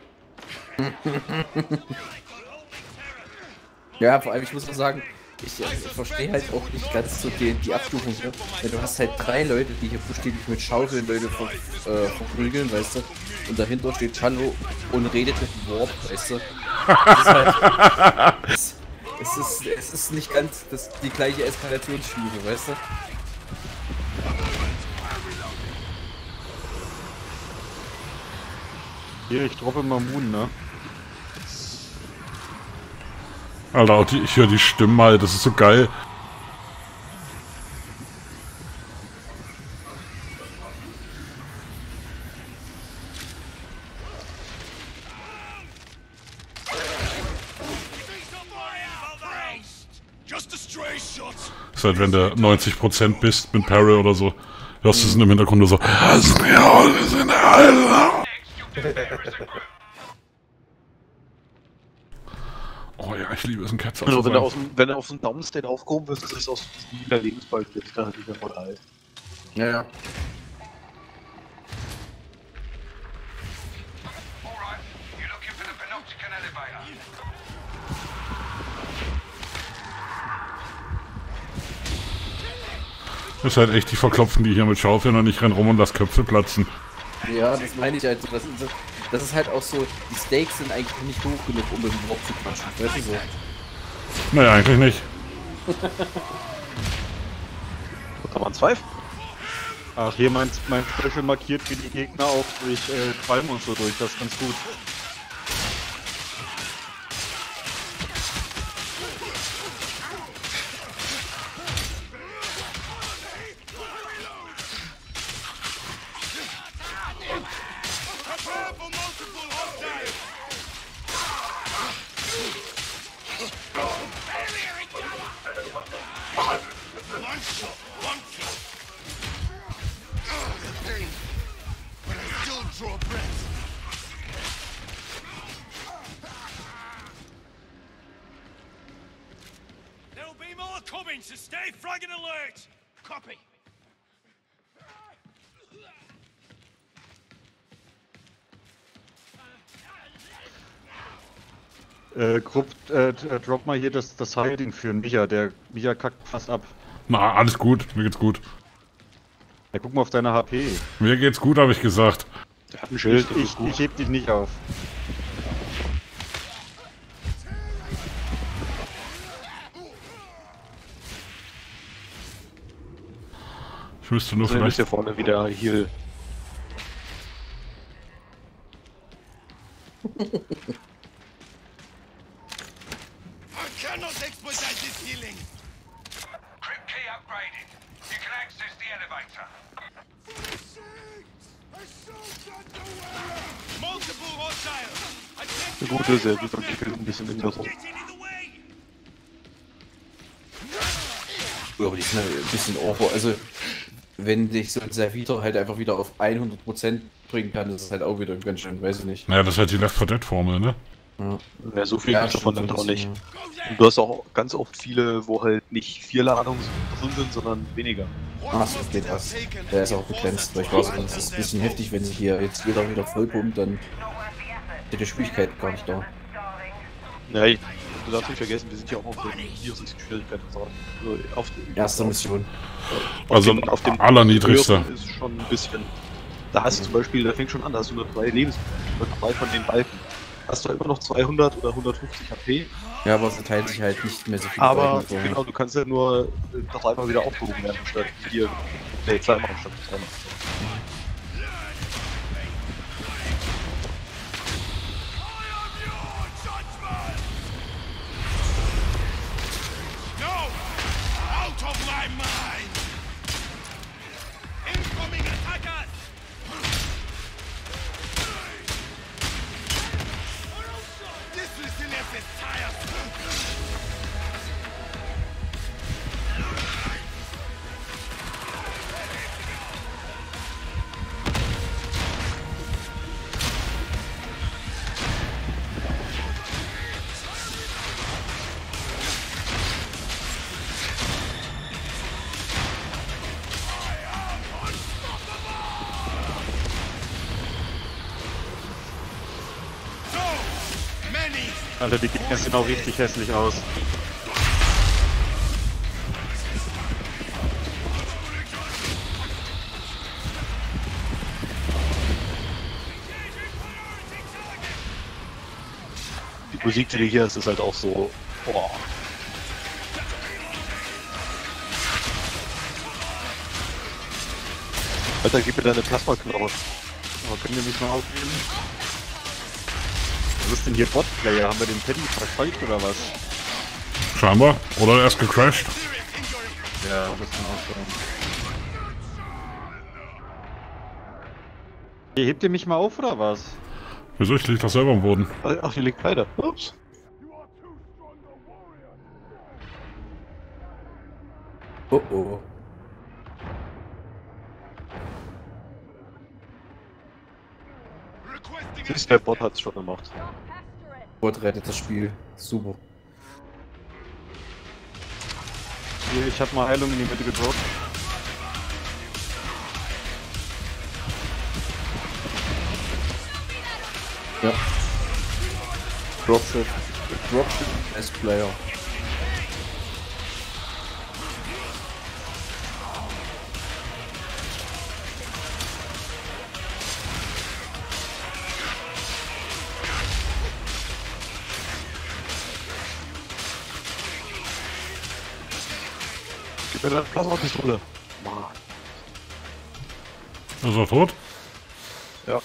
Ja, vor allem, ich muss auch sagen, ich, ich verstehe halt auch nicht ganz so die, die Abstufung hier. Ja, du hast halt drei Leute, die hier buchstäblich mit Schaufeln Leute ver, äh, verprügeln, weißt du? Und dahinter steht Chano und redet mit dem Warp, weißt du? Das ist halt, es, es, ist, es ist nicht ganz das, die gleiche Eskalationsstufe, weißt du? Hier, ich droppe mal Moon, ne? Alter, auch die, ich höre die Stimmen halt, das ist so geil. Ist halt, wenn du neunzig Prozent bist mit Parry oder so, hörst du es im Hintergrund nur so. Oh ja, ich liebe es, ein Ketzer Also, zu wenn, er sein. aus dem, wenn er aus dem Downstate aufgehoben wird, ist es aus diesem Lebensball jetzt da natürlich voll alt. Ja, ja. Alright, you're looking for the Panopticon elevator. Das ist halt echt, die verklopfen die hier mit Schaufeln und ich renn rum und lass Köpfe platzen. Ja, das meine ich halt so. Das ist, das ist halt auch so, die Stakes sind eigentlich nicht hoch genug, um mit dem Wort zu quatschen. Weißt du so? Naja, eigentlich nicht. Da waren zwei. Ach, hier mein, mein Special markiert wie die Gegner auch durch äh, Qualm und so durch, das ist ganz gut. Prepare for multiple hostiles! One shot, one kill. The pain, but I still draw breath. There'll be more coming, so stay fragging alert. Copy. Äh, Grupp, äh, drop mal hier das, das Hiding für den Micha, der Micha kackt fast ab. Na, alles gut, mir geht's gut. Ja, guck mal auf deine H P. Mir geht's gut, habe ich gesagt. Der hat ein Schild, das Ich, ist gut. ich heb dich nicht auf. Ich müsste nur Also, ihr müsst vielleicht... ja vorne wieder Heal. I cannot expedite this healing. Crypt key upgraded. You can access the elevator. Multiple hostiles. I Der Gute ist, er wird dann gekillt ein bisschen in der Runde. getting in the way. Ja, aber die sind halt ein bisschen over. Also, wenn dich so ein Servitor halt einfach wieder auf hundert Prozent bringen kann, ist es halt auch wieder ganz schön, weiß ich nicht. Naja, das ist halt die Left four Dead Formel, ne? Ja, Ja, so viel Ja, kannst du davon stimmt, dann auch das- nicht. ja. Und du hast auch ganz oft viele, wo halt nicht vier Ladungen drin sind, sondern weniger. Ach, so geht das. Der ist auch begrenzt, weil ich weiß, das ist ein bisschen heftig, wenn sich hier jetzt jeder wieder vollpumpt, dann ist die Schwierigkeit gar nicht da. Ja, ich- du darfst nicht vergessen, wir sind ja auch auf der Schwierigkeit. Also auf dem, Erste Mission. Also dem- auf dem allerniedrigster. höheren ist schon ein bisschen. Da hast du zum Beispiel, da fängt schon an, da hast du nur drei Lebens, nur drei von den Balken. Hast du immer noch zweihundert oder hundertfünfzig H P, Ja, aber es teilt sich halt nicht mehr so viel. aber Balken vor. genau, du kannst ja nur äh, noch einmal wieder aufgehoben werden, statt hier, nee, zweimal statt zweimal. No! Out of my mind! Incoming attackers! This resilience is tiresome! So many! Alter, die Gegner sehen auch richtig hässlich aus. Die Musik, die du hier hast, ist halt auch so, boah. Alter, gib mir deine Plasmaknochen. Aber können wir mich mal aufnehmen? Was ist denn hier Botplayer? Haben wir den Paddy verscheucht oder was? Scheinbar. Oder er ist gecrashed. Ja, das kann auch sein. Hier, hebt ihr mich mal auf oder was? Wieso? Ich lieg doch selber am Boden. Ach, hier liegt weiter. Ups. Oh oh. Siehst du, der Bot hat's schon gemacht. Bot rettet das Spiel. Super. Hier, ich hab mal Heilung in die Mitte gedroppt. Ja. Dropship. Dropship as Player. Gib mir deine Plasma-Pistole. Ist er tot? Ja.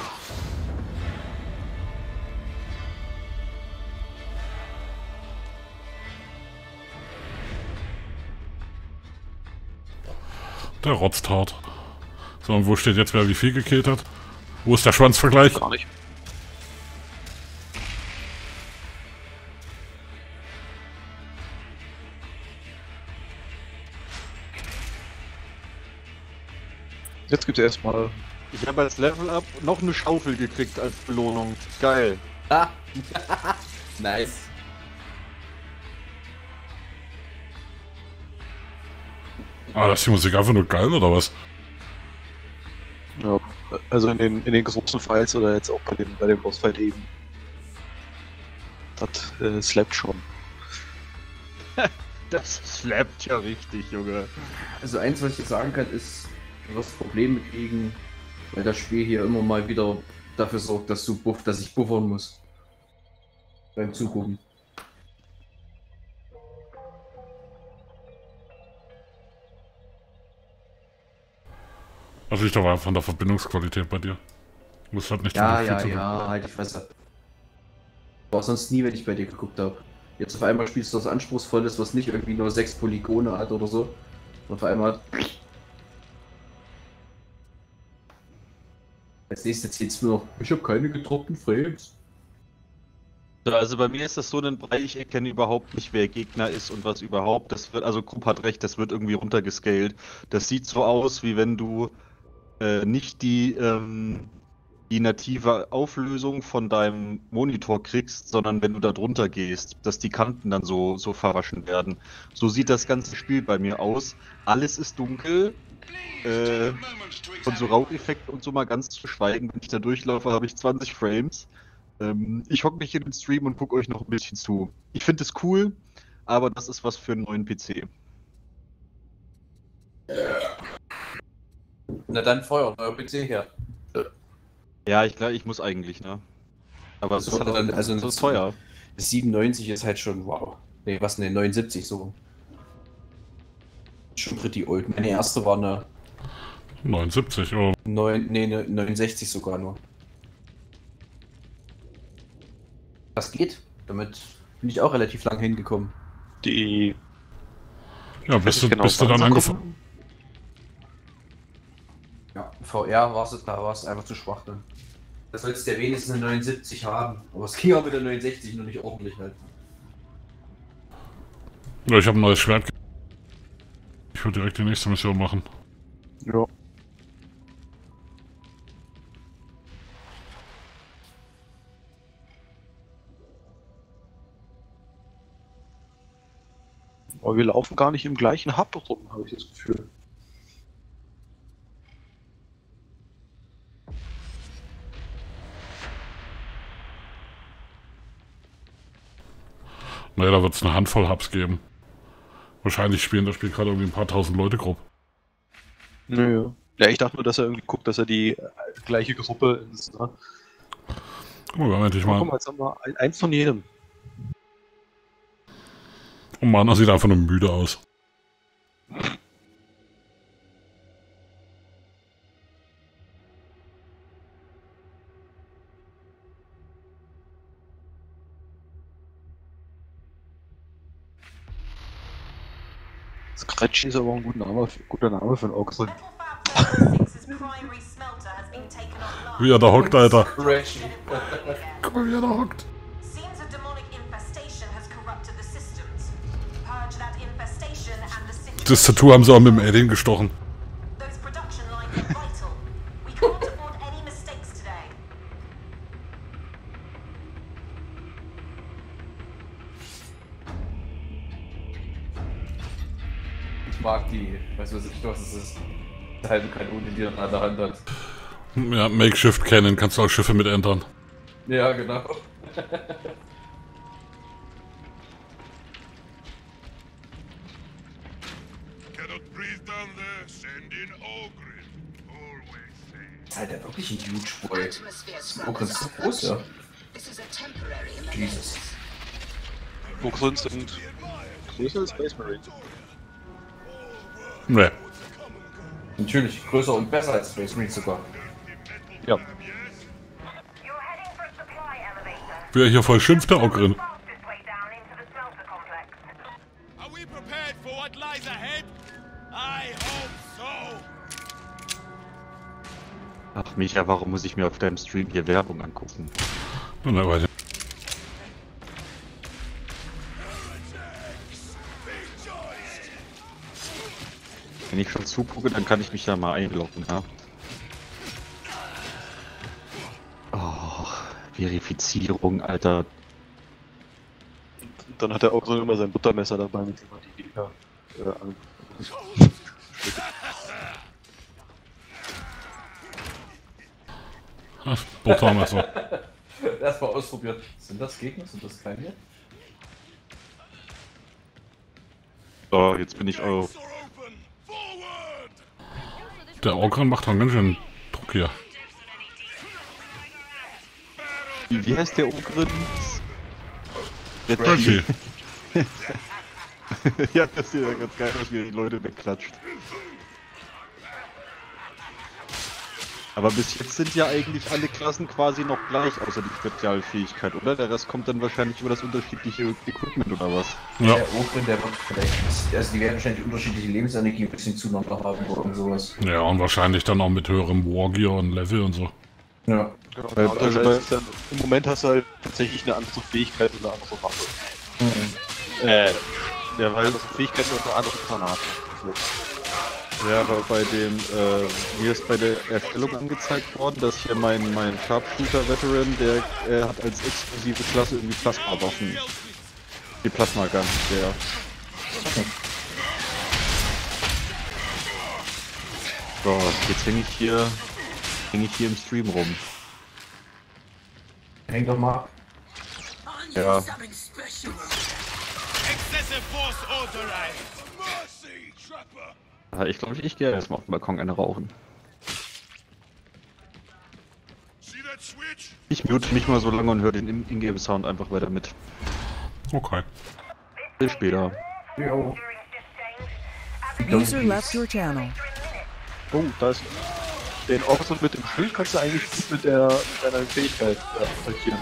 Der rotzt hart. So, und wo steht jetzt, wer wie viel gekillt hat? Wo ist der Schwanzvergleich? Gar nicht. Jetzt gibt's erstmal. Ich habe als Level-Up noch eine Schaufel gekriegt als Belohnung. Geil. Ah. Nice. Ah, das ist die Musik einfach nur geil, oder was? Ja, also in den, in den großen Files oder jetzt auch bei dem, bei dem Bossfight eben. Das äh, slappt schon. Das slappt ja richtig, Junge. Also eins, was ich jetzt sagen kann, ist, du wirst Probleme kriegen, weil das Spiel hier immer mal wieder dafür sorgt, dass du buff, dass ich buffern muss. Beim Zugucken. Das liegt aber von der Verbindungsqualität bei dir. Du musst halt nicht Ja, viel ja, zu- ja, halt die Fresse. War sonst nie, wenn ich bei dir geguckt habe. Jetzt auf einmal spielst du was Anspruchsvolles, was nicht irgendwie nur sechs Polygone hat oder so. Und auf einmal. Als nächstes zählt's mir noch, ich habe keine gedroppten Frames. Ja, also bei mir ist das so ein Bereich, ich erkenne überhaupt nicht, wer Gegner ist und was überhaupt. Das wird, also Krupp hat recht, das wird irgendwie runtergescaled. Das sieht so aus, wie wenn du äh, nicht die, ähm, die native Auflösung von deinem Monitor kriegst, sondern wenn du da drunter gehst, dass die Kanten dann so, so verwaschen werden. So sieht das ganze Spiel bei mir aus. Alles ist dunkel. Äh, von so Raucheffekten und so mal ganz zu schweigen, wenn ich da durchlaufe, habe ich zwanzig Frames. Ähm, ich hocke mich in den Stream und gucke euch noch ein bisschen zu. Ich finde es cool, aber das ist was für einen neuen P C. Na dann Feuer, neuer P C her. Ja, ich glaube, ich muss eigentlich, ne? Aber es Das ist halt wird dann- auch also so das- teuer. siebenundneunzig ist halt schon wow. Ne, was ne, neunundsiebzig so. Schon pretty old. Meine erste war eine neunundsiebzig, oh. neun, nee, eine neunundsechzig sogar nur. Das geht. Damit bin ich auch relativ lang hingekommen. Die. Ja, bist du, genau, bist du dann wann angefangen? Ja, V R war es, da war es einfach zu schwach dann. Da sollst du ja wenigstens eine neunundsiebzig haben. Aber es ging auch mit der neunundsechzig noch nicht ordentlich halt. Ja, ich habe ein neues Schwert. ge- Ich würde direkt die nächste Mission machen. Ja. Aber wir laufen gar nicht im gleichen Hub rum, habe ich das Gefühl. Naja, da wird es eine Handvoll Hubs geben. Wahrscheinlich spielen das Spiel gerade irgendwie ein paar tausend Leute grob. Nö. Ja, ich dachte nur, dass er irgendwie guckt, dass er die äh, gleiche Gruppe ist. Ne? Guck mal, wir haben endlich Guck mal. mal, jetzt haben wir ein, eins von jedem. Oh Mann, das sieht einfach nur müde aus. Scratchy ist aber ein guter Name, guter Name für einen Ochsen. Wie er da hockt, Alter. Scratchy. Guck mal, wie er da hockt. Seems a demonic infestation has corrupted the systems. Purge that infestation and the city. Das Tattoo haben sie auch mit dem Alien gestochen. Those production lines are vital. We can't afford any mistakes today. ich mag die, weiß was ich was es ist, die halben Kanonen, die er an der Hand hat. Ja, Makeshift Cannon, kannst du auch Schiffe mit ändern. Ja, genau. Ist halt ja wirklich ein Huge Boy. Ogren ist so groß, ja. Jesus. Ogren sind größer als Space Marines. Nee. Natürlich, größer und besser als Space Marines sogar. Ja. Wer hier voll schimpft, der Ogren. Ach Micha, warum muss ich mir auf deinem Stream hier Werbung angucken? Na, weiter. Wenn ich schon zugucke, dann kann ich mich da mal einloggen, ja? Oh, Verifizierung, Alter. Und dann hat er auch so immer sein Buttermesser dabei, mit dem er die Gegner äh, an. Buttermesser. Erstmal ausprobiert. Sind das Gegner? Sind das keine? So, jetzt bin ich auf. Der Ogren macht doch ganz schön Druck hier. Wie, wie heißt der Ogren? Reggie. Ja, das sieht ja ganz geil aus, wie er die Leute wegklatscht. Aber bis jetzt sind ja eigentlich alle Klassen quasi noch gleich, außer die Spezialfähigkeit, oder? Der Rest kommt dann wahrscheinlich über das unterschiedliche Equipment, oder was? Ja. Der Ogren, der wird vielleicht, also die werden wahrscheinlich unterschiedliche Lebensenergie ein bisschen zueinander haben oder irgend sowas. Ja, und wahrscheinlich dann auch mit höherem Wargear und Level und so. Ja. Genau, weil, also bei, dann, im Moment hast du halt tatsächlich eine andere Fähigkeit und eine andere Waffe. Mhm. Äh, ja, weil das Fähigkeit und eine andere Granate. Ja, aber bei dem, äh, mir ist bei der Erstellung angezeigt worden, dass hier mein, mein Sharpshooter-Veteran, der äh, hat als exklusive Klasse irgendwie Plasma-Waffen. Die Plasma-Gun, der. So, jetzt hänge ich hier, hänge ich hier im Stream rum. Häng doch mal. Ja. Ich glaube, ich, ich gehe erstmal auf den Balkon eine rauchen. Ich mute mich mal so lange und höre den Ingame-Sound einfach weiter mit. Okay. Bis später. Jo. User left your channel. Oh, da ist den Ogren mit dem Schild kannst du eigentlich gut mit, der, mit deiner Fähigkeit äh, attackieren.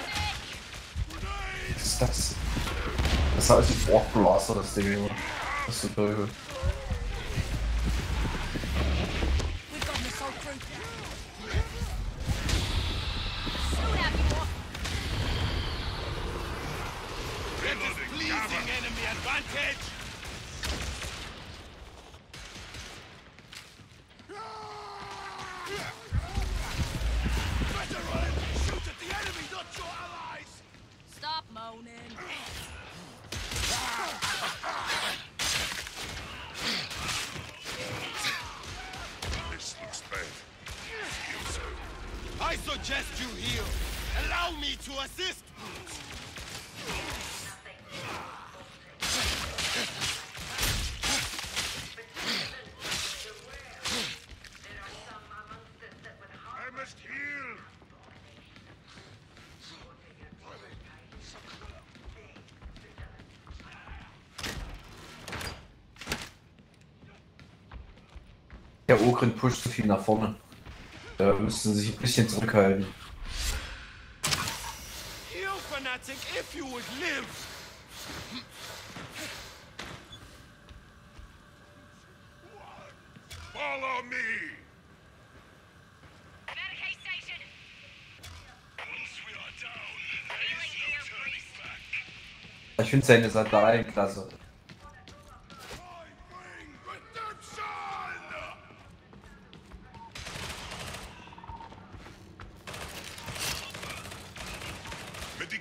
Was ist das? Das ist alles ein Borgblaster, das Ding, oder? Das ist so Teufel. Stop moaning. This looks bad. I suggest you heal. Allow me to assist. I must heal. Der Ogren pusht zu viel nach vorne. Da müssen sie sich ein bisschen zurückhalten. You fanatic, if you would live. Follow me. Medicaid station. Once we are down, there is no turning back. Ich finde seine Sandalen klasse.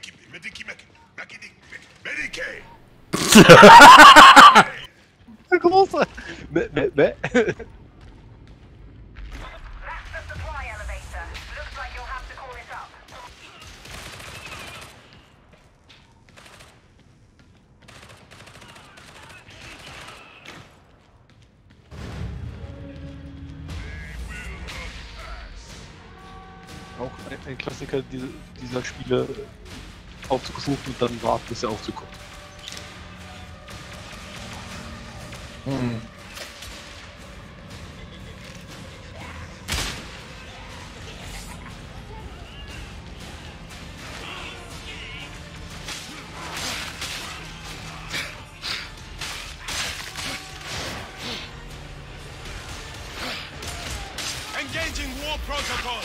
Der große Pause! Meh, meh, meh. Auch ein, ein Klassiker dieser, dieser Spiele, Aufzug suchen und dann warten, bis der Aufzug kommt. Hm. Engaging war protocols.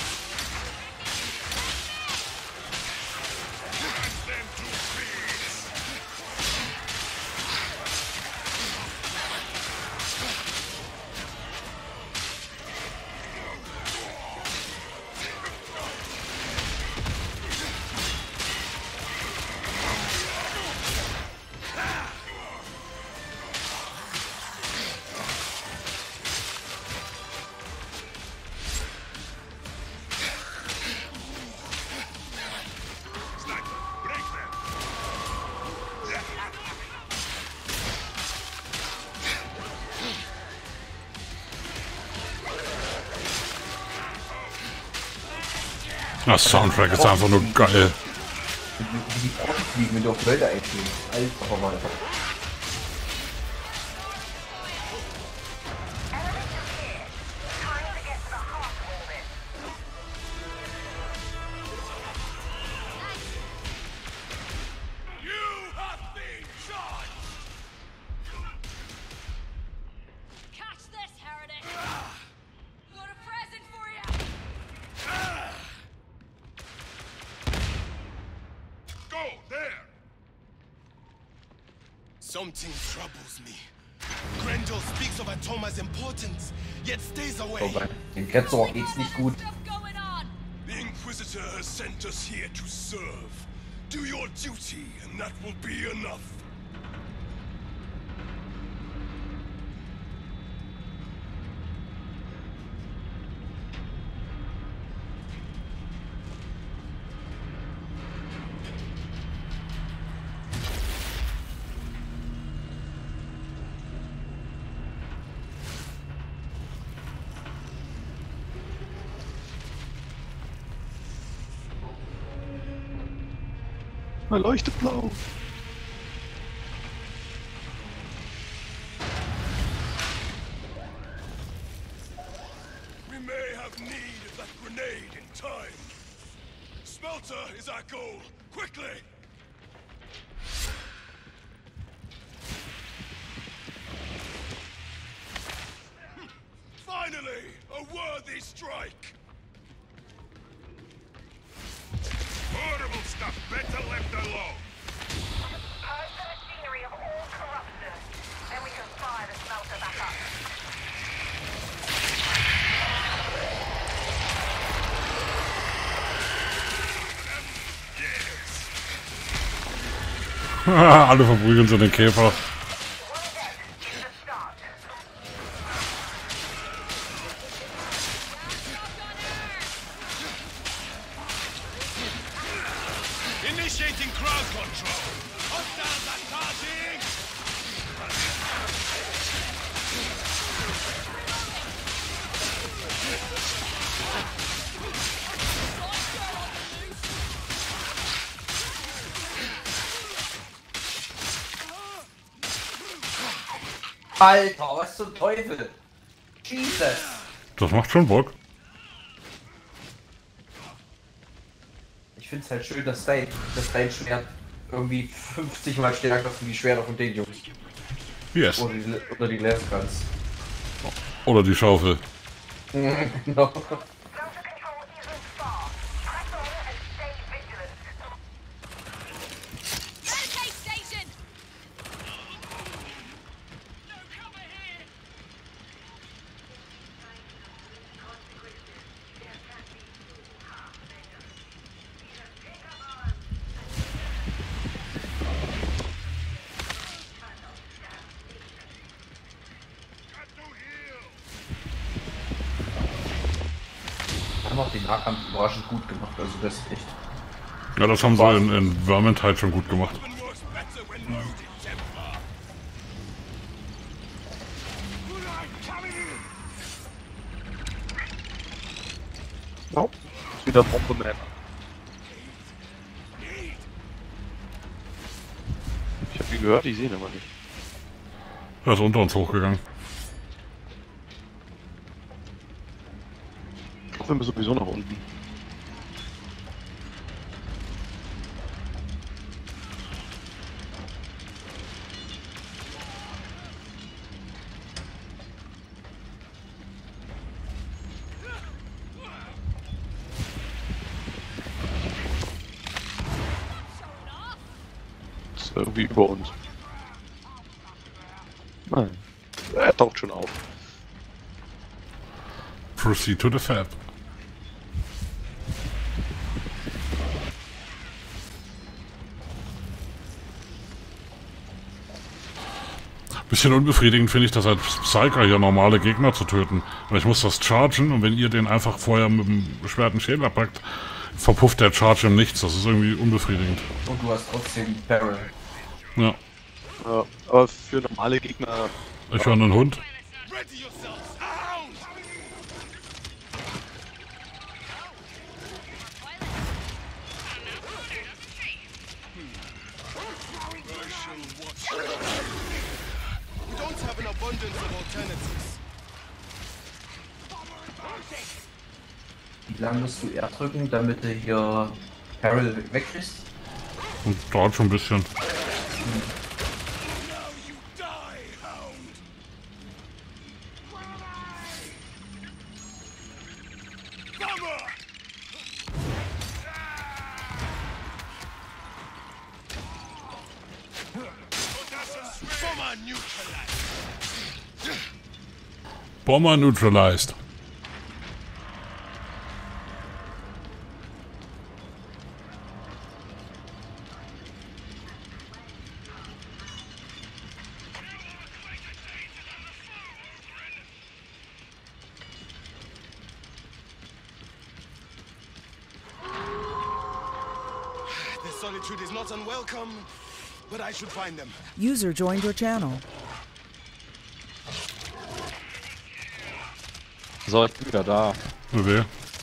Das Soundtrack ist einfach nur geil. Wie die Proppen fliegen, wenn du auf Wälder einfliegen. Alter Verwalter. Something troubles me. Grendel speaks of Atoma's importance, yet stays away. Oh, bei dem Ketzor geht's nicht gut. The Inquisitor has sent us here to serve. Do your duty, and that will be enough. Er leuchtet blau. We may have need of that grenade in time. Smelter is our goal. Quickly! Finally, a worthy strike. Horrible stuff, better left alone. Purge the machinery of all corruption. Then we can fire the smelter back up. Alle verprügeln so den Käfer. Initiating crowd control. Hostiles attacking! Alter, was zum Teufel? Jesus! Das macht schon Bock. Ich find's halt schön, dass dein, dass dein Schwert irgendwie fünfzig mal stärker ist wie die Schwerter von den Jungs. Yes. Oder die, oder die Lefkans. Oder die Schaufel. Genau. haben auch den Nahkampf überraschend gut gemacht, also das ist echt. Ja, das haben sie in, in Vermintide schon gut gemacht. Oh, ist wieder Bomberman. Ich hab ihn gehört, ich sehe ihn aber nicht. Er ist unter uns hochgegangen. Ich hoffe, wir müssen sowieso nach unten. Das ist irgendwie über uns. Nein. Er taucht schon auf. Proceed to the Fab. Bisschen unbefriedigend finde ich das als Psyker hier normale Gegner zu töten. Weil ich muss das chargen und wenn ihr den einfach vorher mit dem beschwerten Schädel packt, verpufft der Charge im Nichts. Das ist irgendwie unbefriedigend. Und du hast trotzdem Barrel. Ja. Ja, aber für normale Gegner. Ich höre einen Hund. Wie lange musst du R drücken, damit du hier Peril wegkriegst? Und dauert schon ein bisschen. Hm. Bomber neutralized. Solitude is not unwelcome, but I should find them. User joined your channel. So, ich bin wieder da. Okay.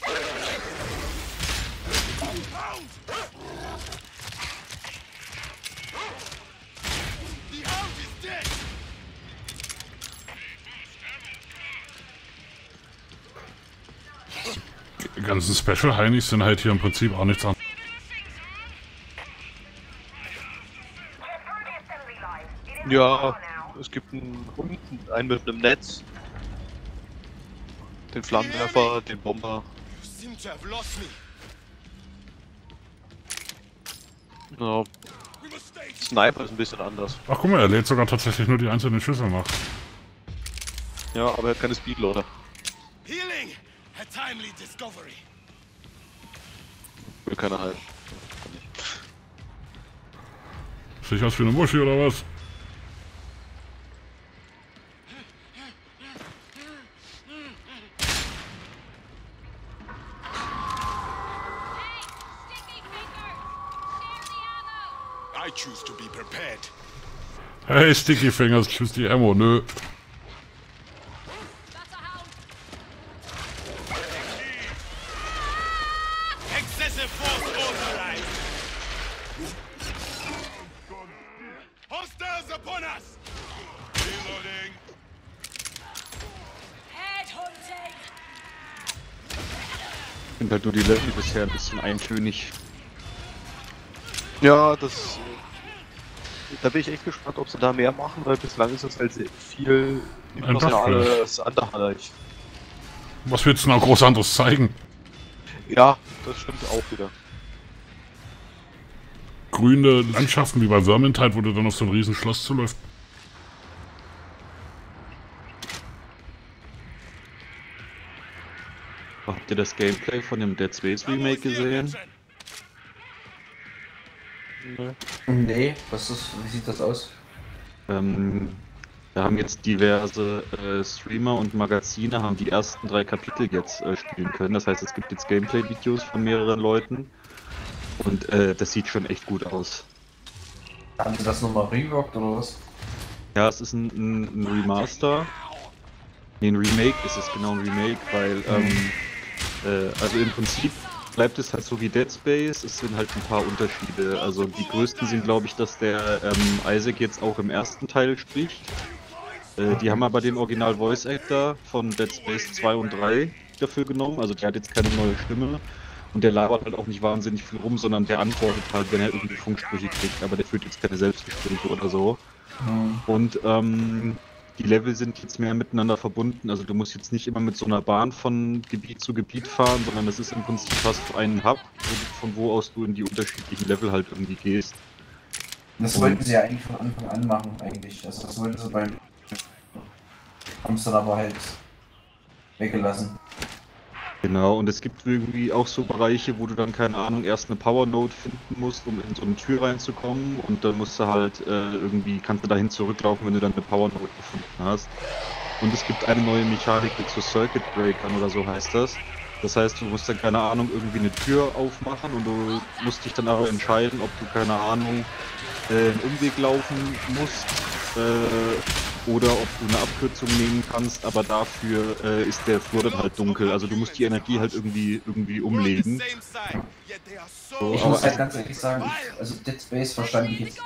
Die ganzen Special Heinis sind halt hier im Prinzip auch nichts anderes. Ja, es gibt einen Hund, einen mit einem Netz, den Flammenwerfer, den Bomber. Ja, Sniper ist ein bisschen anders. Ach guck mal, er lädt sogar tatsächlich nur die einzelnen Schüsse nach. Ja, aber er hat keine Speedloader. Healing, a timely discovery. Will keiner halten. Sehe ich aus wie eine Muschi oder was? I choose to be prepared. Hey, Sticky Fingers, tschüss die Ammo, nö. Excessive force authorized. Hostiles upon us. Reloading. Headhunting. Ich finde halt nur die Level bisher ein bisschen eintönig. Ja, das. Da bin ich echt gespannt, ob sie da mehr machen, weil bislang ist das halt sehr viel internationales Underhand. Was willst du noch groß anderes zeigen? Ja, das stimmt auch wieder. Grüne Landschaften wie bei Vermintide, wo du dann auf so ein riesen Schloss zuläufst. Habt ihr das Gameplay von dem Dead Space Remake gesehen? Nee. Nee, was ist, wie sieht das aus? Ähm, Da haben jetzt diverse äh, Streamer und Magazine haben die ersten drei Kapitel jetzt äh, spielen können. Das heißt, es gibt jetzt Gameplay-Videos von mehreren Leuten. Und äh, das sieht schon echt gut aus. Haben sie das nochmal reworked oder was? Ja, es ist ein, ein, ein Remaster. Nee, ein Remake ist es, genau ein Remake, weil, ähm, äh, also im Prinzip bleibt es halt so wie Dead Space, es sind halt ein paar Unterschiede. Also die größten sind, glaube ich, dass der ähm, Isaac jetzt auch im ersten Teil spricht. Äh, die haben aber den Original Voice Actor von Dead Space zwei und drei dafür genommen, also der hat jetzt keine neue Stimme. Und der labert halt auch nicht wahnsinnig viel rum, sondern der antwortet halt, wenn er irgendwie Funksprüche kriegt, aber der führt jetzt keine Selbstgespräche oder so. Mhm. Und ähm, die Level sind jetzt mehr miteinander verbunden, also du musst jetzt nicht immer mit so einer Bahn von Gebiet zu Gebiet fahren, sondern das ist im Prinzip fast einen Hub, von wo aus du in die unterschiedlichen Level halt irgendwie gehst. Das wollten Und sie ja eigentlich von Anfang an machen, eigentlich. Also das wollten sie beim... haben es dann aber halt weggelassen. Genau, und es gibt irgendwie auch so Bereiche, wo du dann, keine Ahnung, erst eine Power Node finden musst, um in so eine Tür reinzukommen, und dann musst du halt äh, irgendwie, kannst du dahin zurücklaufen, wenn du dann eine Power Node gefunden hast. Und es gibt eine neue Mechanik mit so Circuit Breakern oder so heißt das. Das heißt, du musst dann, keine Ahnung, irgendwie eine Tür aufmachen und du musst dich dann aber entscheiden, ob du, keine Ahnung, äh, einen Umweg laufen musst, äh, oder ob du eine Abkürzung nehmen kannst, aber dafür äh, ist der Flur dann halt dunkel. Also du musst die Energie halt irgendwie irgendwie umlegen. So, ich muss halt ganz ehrlich sagen, ich, also Dead Space verstand ich jetzt.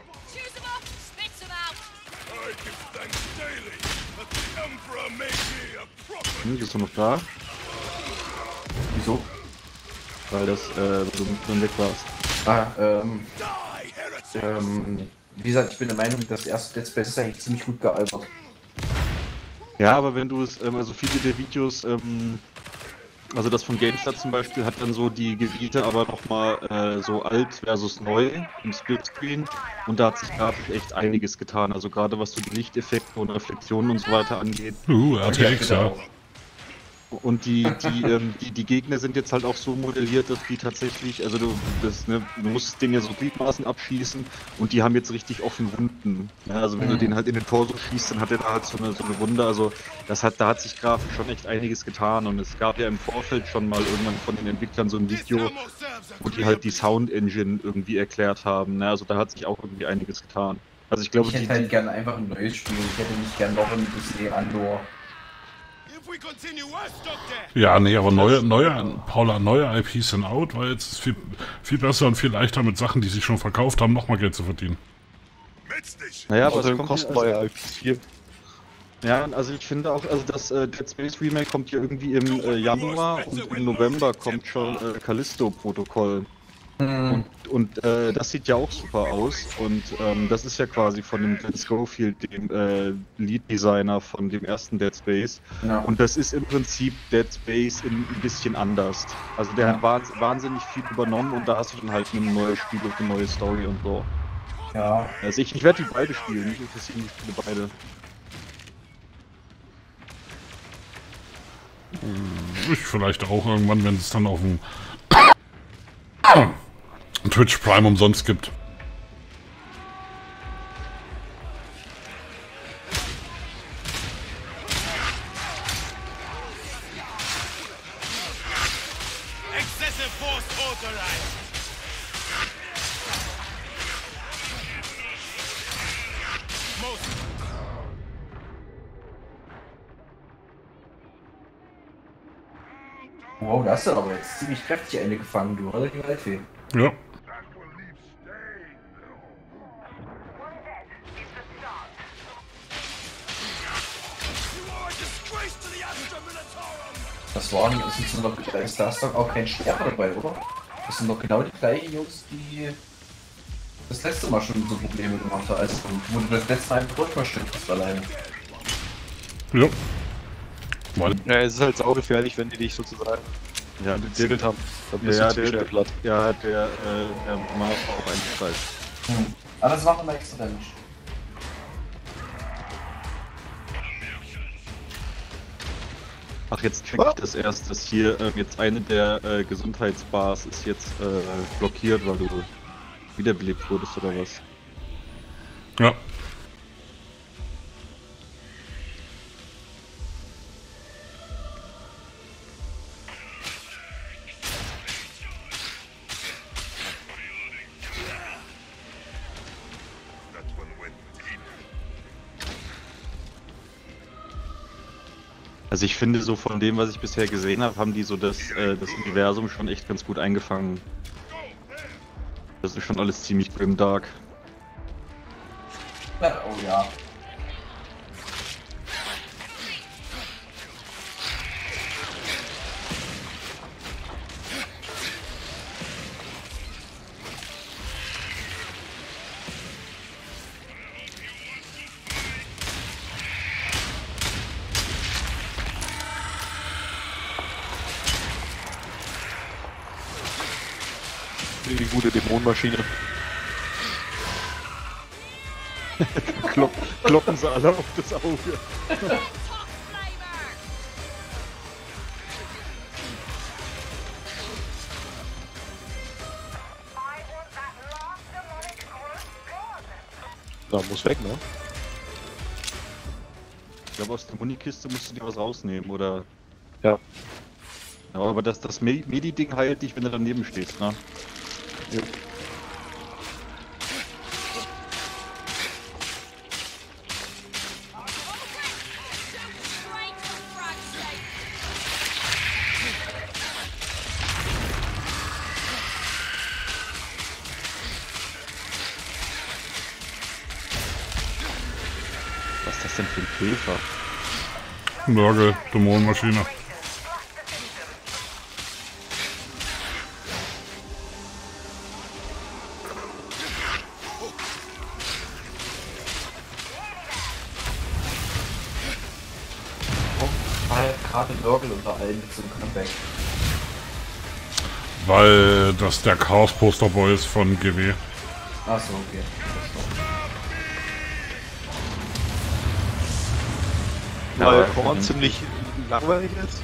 Hm, bist du noch da? Wieso? Weil das, äh, du dann weg warst. Ah, ähm... ähm... Wie gesagt, ich bin der Meinung, das erste Dead Space ist eigentlich ziemlich gut gealtert. Ja, aber wenn du es, ähm, also viele der Videos, ähm, also das von GameStar zum Beispiel hat dann so die Gebiete aber nochmal äh, so alt versus neu im Splitscreen, und da hat sich grafisch echt einiges getan, also gerade was so die Lichteffekte und Reflexionen und so weiter angeht. Uh, R T X, ja. Und die, die, ähm, die, die Gegner sind jetzt halt auch so modelliert, dass die tatsächlich, also du, das, ne, du musst das Ding ja so Gliedmaßen abschießen, und die haben jetzt richtig offen Wunden. Ja, also wenn mhm. du den halt in den Torso schießt, dann hat er da halt so eine, so eine Wunde. Also das hat, da hat sich grafisch schon echt einiges getan, und es gab ja im Vorfeld schon mal irgendwann von den Entwicklern so ein Video, wo die halt die Sound Engine irgendwie erklärt haben. Ne? Also da hat sich auch irgendwie einiges getan. Also ich glaube, ich hätte die, halt gerne einfach ein neues Spiel. Ich hätte nicht gerne noch ein Disney Andor. Ja, nee, aber neue, neue, Paula, neue I Ps sind out, weil jetzt ist viel, viel besser und viel leichter mit Sachen, die sich schon verkauft haben, nochmal Geld zu verdienen. Naja, aber es kosten neue I Ps hier. Ja, also ich finde auch, also das äh, Dead Space Remake kommt ja irgendwie im äh, Januar, und im November kommt schon äh, Callisto-Protokoll. Mhm. Und, und äh, das sieht ja auch super aus, und ähm, das ist ja quasi von dem Glenn Schofield, dem äh, Lead-Designer von dem ersten Dead Space. Ja. Und das ist im Prinzip Dead Space in, ein bisschen anders. Also der ja. hat wahnsinnig viel übernommen, und da hast du dann halt ein neues Spiel und eine neue Story und so. Ja. Also ich, ich werde die beide spielen, mich interessieren die Spiele beide. Ich vielleicht auch irgendwann, wenn es dann auf dem Twitch Prime umsonst gibt. Excessive force authorized. Wow, da hast du aber jetzt ziemlich kräftig eine gefangen, du, oder die Waldfee? Ja. Das waren, es sind noch, da ist da doch auch kein Stern dabei, oder? Das sind doch genau die gleichen Jungs, die das letzte Mal schon so Probleme gemacht haben, also wo du das letzte Mal im Brot versteckt hast alleine. Ja. Ja, es ist halt saugefährlich, wenn die dich sozusagen ja, gezielt haben. Dann bist ja, du der, platt. Ja, der, äh, der Mars war auch eingeschaltet. Hm. Aber das macht immer extra Damage. Ach, jetzt check ich das erst, dass hier äh, jetzt eine der äh, Gesundheitsbars ist jetzt äh, blockiert, weil du wiederbelebt wurdest oder was? Ja. Also ich finde, so von dem, was ich bisher gesehen habe, haben die so das, äh, das Universum schon echt ganz gut eingefangen. Das ist schon alles ziemlich grimdark. Oh ja. Die gute Dämonenmaschine. Klopp, kloppen sie alle auf das Auge. Da muss weg, ne? Ich glaube, aus der Munikiste musst du dir was rausnehmen, oder? Ja. Ja, aber das, das Medi-Ding heilt dich, wenn du daneben stehst, ne? Ja. Was ist das denn für ein Käfer? Nörgel, Dämonenmaschine. Gerade Nörgel unter allen mit so einem Comeback. Weil das der Chaos-Posterboy ist von G W. Achso, okay. Weil Korn ziemlich langweilig ist.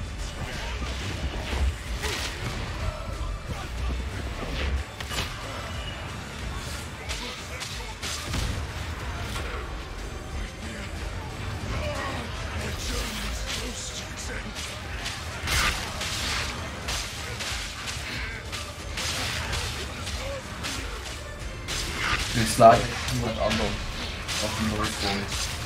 Das lag niemand anderem auf dem Neuesbogen.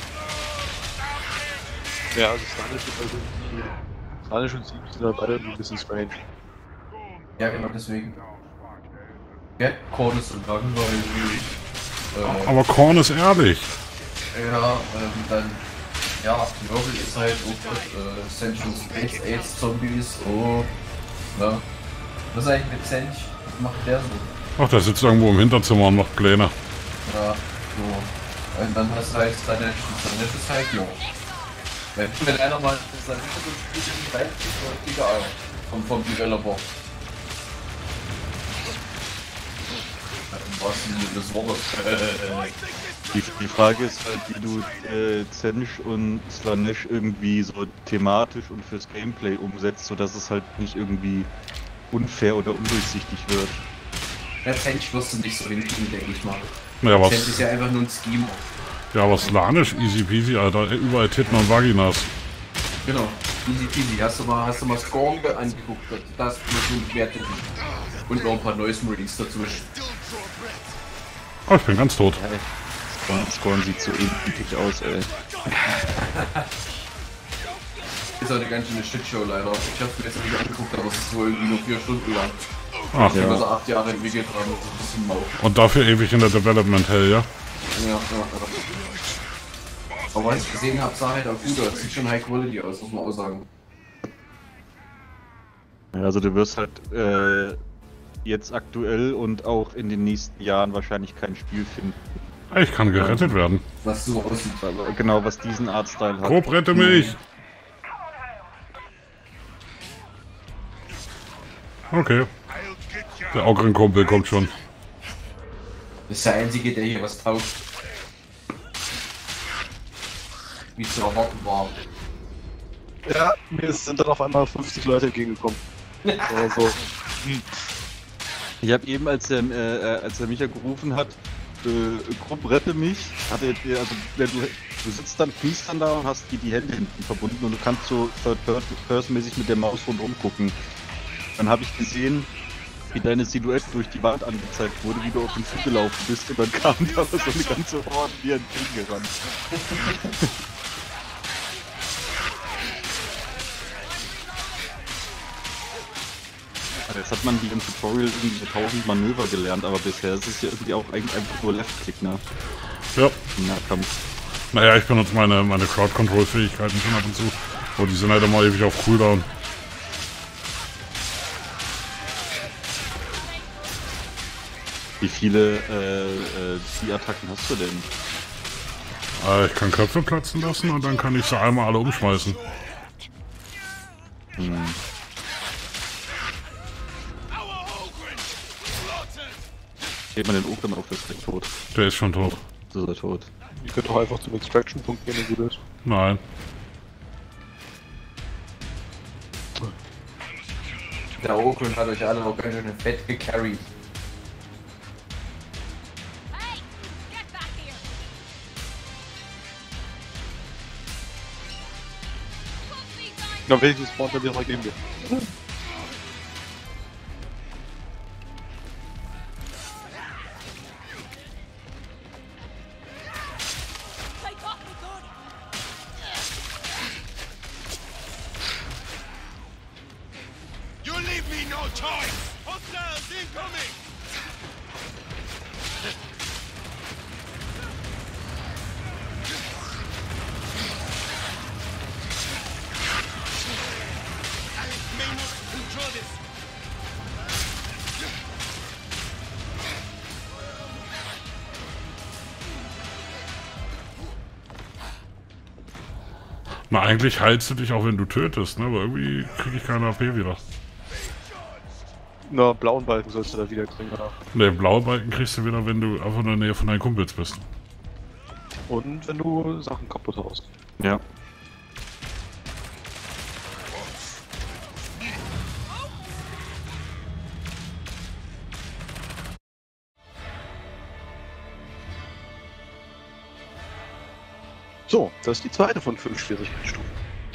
Ja, also Slanish und also die Slanish und Sieg sind halt beide ein bisschen strange. Ja, genau deswegen. Ja, Korn ist so langweilig. Äh, Aber Korn ist ehrlich. Ja, ähm, dann. Ja, Nörgel ist halt, oh Gott, äh, Central Space AIDS Zombies, oh. Ne? Was ist eigentlich mit Sench? Was macht der so? Ach, der sitzt irgendwo im Hinterzimmer und macht Pläne. Ja, so. Und dann hast du halt Slanish und Slanish ist halt, ja. Wenn, wenn einer mal Slanish und Slanish reinzieht, egal. Vom, vom Developer. Was das Wort? Die, die Frage ist halt, wie du äh, Zench und Slaanesh irgendwie so thematisch und fürs Gameplay umsetzt, sodass es halt nicht irgendwie unfair oder undurchsichtig wird. Ja, Zench wirst du nicht so hinkriegen, denke ich mal. Ja, was? Zench ist ja einfach nur ein Scheme. Ja, aber Slaanesh, easy peasy, Alter. Überall Titten und Vaginas. Genau, easy peasy. Hast du mal, hast du mal Scorn angeguckt? Das muss schon Werte. Und noch ein paar Noise Marines dazwischen. Oh, ich bin ganz tot. Ja, Scorn, Scorn sieht so eklig aus, ey. Ist auch eine ganz schöne Shitshow leider. Ich hab's mir jetzt nicht angeguckt, aber es ist wohl irgendwie nur vier Stunden lang. Ach, ja. ja. Also acht Jahre entwickelt haben, das ist ein bisschen mau. Und dafür ewig in der Development Hell, ja? Ja, ja, ja. Aber was ich gesehen habe, sah halt auch gut aus. Sieht schon High Quality aus, muss man auch sagen. Ja, also du wirst halt äh, jetzt aktuell und auch in den nächsten Jahren wahrscheinlich kein Spiel finden. Ich kann gerettet ähm, werden. Was so aussieht. Genau, was diesen Artstyle hat. Grob, rette mich! Okay. Der Augren-Kumpel kommt schon. Das ist der Einzige, der hier was taugt. Wie zu erwarten war. Ja, mir sind dann auf einmal fünfzig Leute entgegengekommen. Also, hm. Ich habe eben, als er, äh, als er mich ja gerufen hat, äh, Grupp rette mich, hat er, also du, du sitzt dann, kniest dann da und hast die, die Hände hinten verbunden und du kannst so Third-Person-mäßig mit der Maus rundum gucken. Dann habe ich gesehen, wie deine Silhouette durch die Wand angezeigt wurde, wie du auf den Fuß gelaufen bist und dann kam da so eine ganze Horde dir entgegengerannt. Jetzt hat man die im Tutorial irgendwie tausend Manöver gelernt, aber bisher ist es ja irgendwie auch eigentlich einfach nur Left-Click, ne? Ja. Im Nahkampf. Naja, ich benutze meine, meine Crowd-Control-Fähigkeiten schon ab und zu. Aber die sind halt immer ewig auf Cooldown. Wie viele äh, äh, Zieh-Attacken hast du denn? Äh, ich kann Köpfe platzen lassen und dann kann ich sie einmal alle umschmeißen. Hm. Geht man den Ogren auf, ist direkt tot. Der ist schon tot. So ist er tot. Ich könnte doch einfach zum Extraction-Punkt gehen, wenn gut ist. Nein. Der Ogren hat euch alle noch ganz schön fett gecarried. Na, welches spawnt er direkt neben dir? You leave me no choice! Hostiles incoming! I may not control this! Na, eigentlich heilst du dich auch, wenn du tötest, ne? Aber irgendwie kriege ich keine A P wieder. Na, blauen Balken sollst du da wieder kriegen, oder? Ne, blaue Balken kriegst du wieder, wenn du einfach in der Nähe von deinen Kumpels bist. Und wenn du Sachen kaputt haust. Ja. So, das ist die zweite von fünf Schwierigkeitsstufen.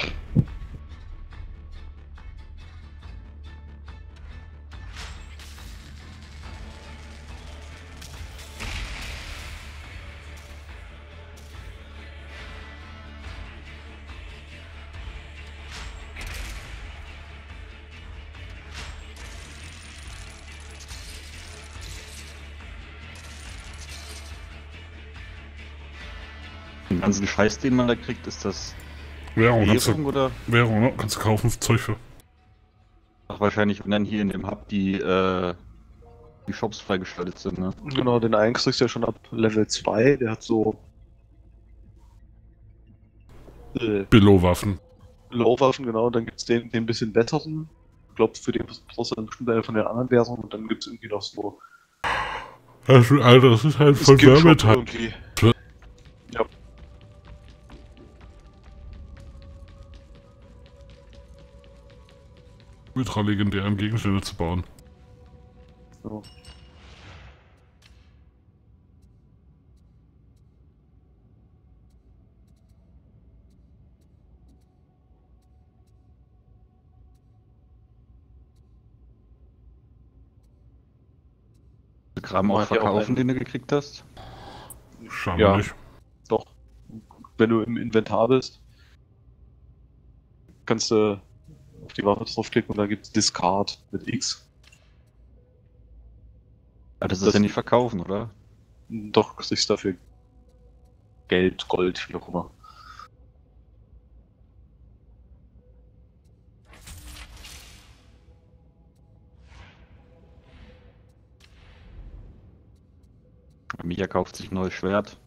Den ganzen Scheiß, den man da kriegt, ist das Währung, kannst Währung du, oder? Währung, ne? Kannst du kaufen, Zeug für. Ach, wahrscheinlich, wenn dann hier in dem Hub die, äh, die Shops freigeschaltet sind, ne? Genau, den einen kriegst du ja schon ab Level zwei, der hat so äh, Billo-Waffen. Low-Waffen, genau, dann gibt's den, den bisschen besseren. Ich glaube, für den brauchst du dann bestimmt eine von den anderen Versionen und dann gibt's irgendwie noch so. Also, Alter, das ist halt voll Skill-Shop Vermintide. irgendwie. Ja. Ultra legendären Gegenstände zu bauen. So. Kram auch Hat ja auch verkaufen, einen- den du gekriegt hast? Scheinbar Ja. nicht. Doch. Wenn du im Inventar bist, kannst du auf die Waffe draufklicken und da gibt's Discard mit X. Ah, das ist Das- ja nicht verkaufen, oder? Doch kriegst du dafür Geld, Gold, wie auch immer. Mia kauft sich ein neues Schwert.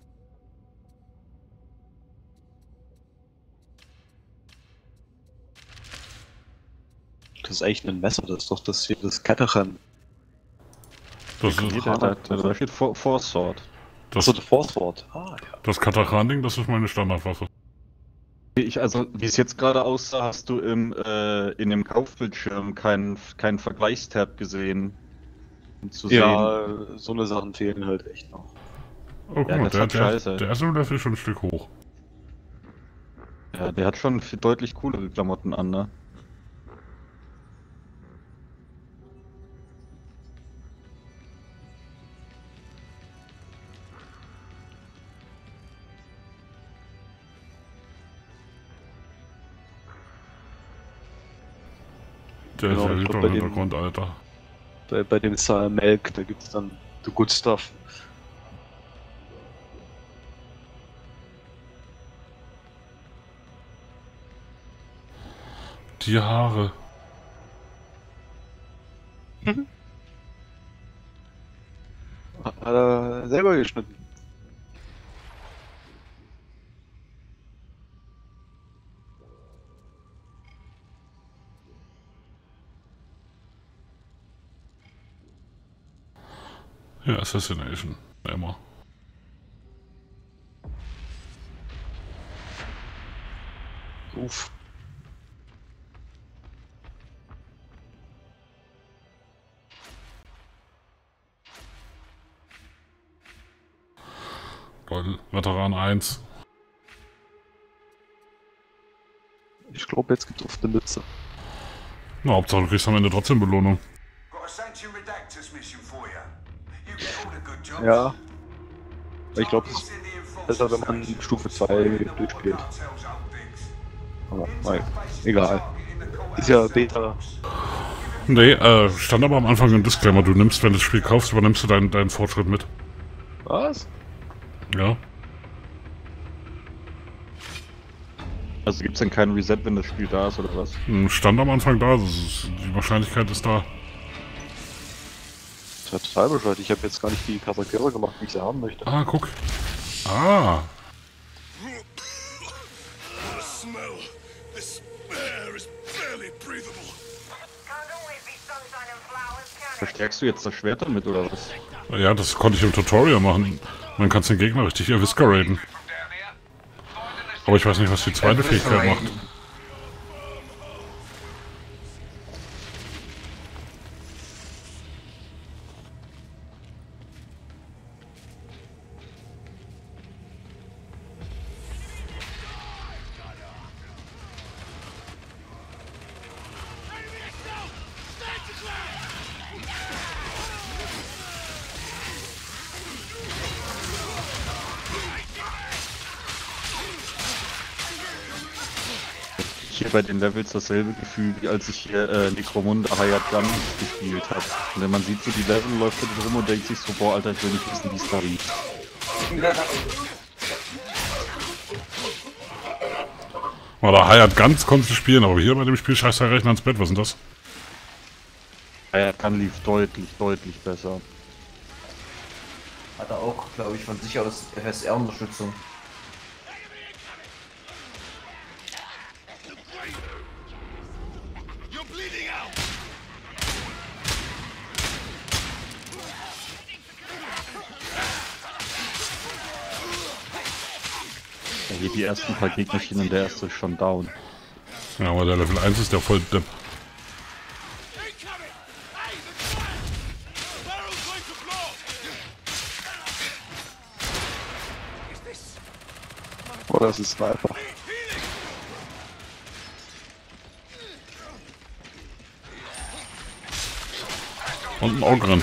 Das ist echt ein Messer, das ist doch das hier, das Katachan. Das Nee, ist, da, da, da steht For Force Sword. das, Achso, das Force Sword. Ah, ja. das Katachan-Ding, das ist meine Standardwaffe. Ich, also, wie es jetzt gerade aussah, hast du im, äh, in dem Kaufbildschirm keinen keinen Vergleichstab gesehen. Um zu sehen. Ja, so eine Sachen fehlen halt echt noch. Oh, guck Ja, mal, das der, hat der, Scheiße. der ist im Level schon ein Stück hoch. Ja, der hat schon viel deutlich coolere Klamotten an, ne? Der Genau, ist ja ich wieder glaub, im bei dem- Hintergrund, Alter. Bei, bei dem Sir Melk, da gibt's dann The Good Stuff. Die Haare. Hat er selber geschnitten. Ja, Assassination. Immer. Uff. Leute, Veteran eins. Ich glaube, jetzt gibt's auf eine Mütze. Na, Hauptsache du kriegst am Ende trotzdem Belohnung. Got a Sanction Redactors mission for you. You get all the good jobs. Ja. Ich glaube, es ist besser, wenn man Stufe zwei durchspielt. Aber nein, egal. Ist ja Beta. Nee, äh, stand aber am Anfang ein Disclaimer. Du nimmst, wenn du das Spiel kaufst, übernimmst du deinen, deinen Fortschritt mit. Was? Ja. Also gibt's denn kein Reset, wenn das Spiel da ist, oder was? Stand am Anfang da. Das ist, die Wahrscheinlichkeit ist da. Das war total bescheuert. Ich habe jetzt gar nicht die Charaktere gemacht, wie ich sie haben möchte. Ah, guck. Ah. The smell. This air is barely breathable. Verstärkst du jetzt das Schwert damit, oder was? Ja, das konnte ich im Tutorial machen. Dann kannst du den Gegner richtig evisceraten. Aber ich weiß nicht, was die zweite Fähigkeit macht. Hier bei den Levels dasselbe Gefühl, wie als ich hier äh, Necromunda Hired Gun gespielt habe. Und wenn man sieht so die Level, läuft er rum und denkt sich so, boah, Alter, ich will nicht wissen, wie es da riecht. Oder Hired Guns konntest du spielen, aber hier bei dem Spiel scheißt der Rechner ins Bett. Was ist denn das? Hired Gun lief deutlich, deutlich besser. Hat er auch, glaube ich, von sich aus F S R-Unterstützung. Ja, hier die ersten paar Gegnerchen und der erste ist schon down. Ja, aber der Level eins ist der voll Depp. Oh, das ist Sniper. Und ein Ogren.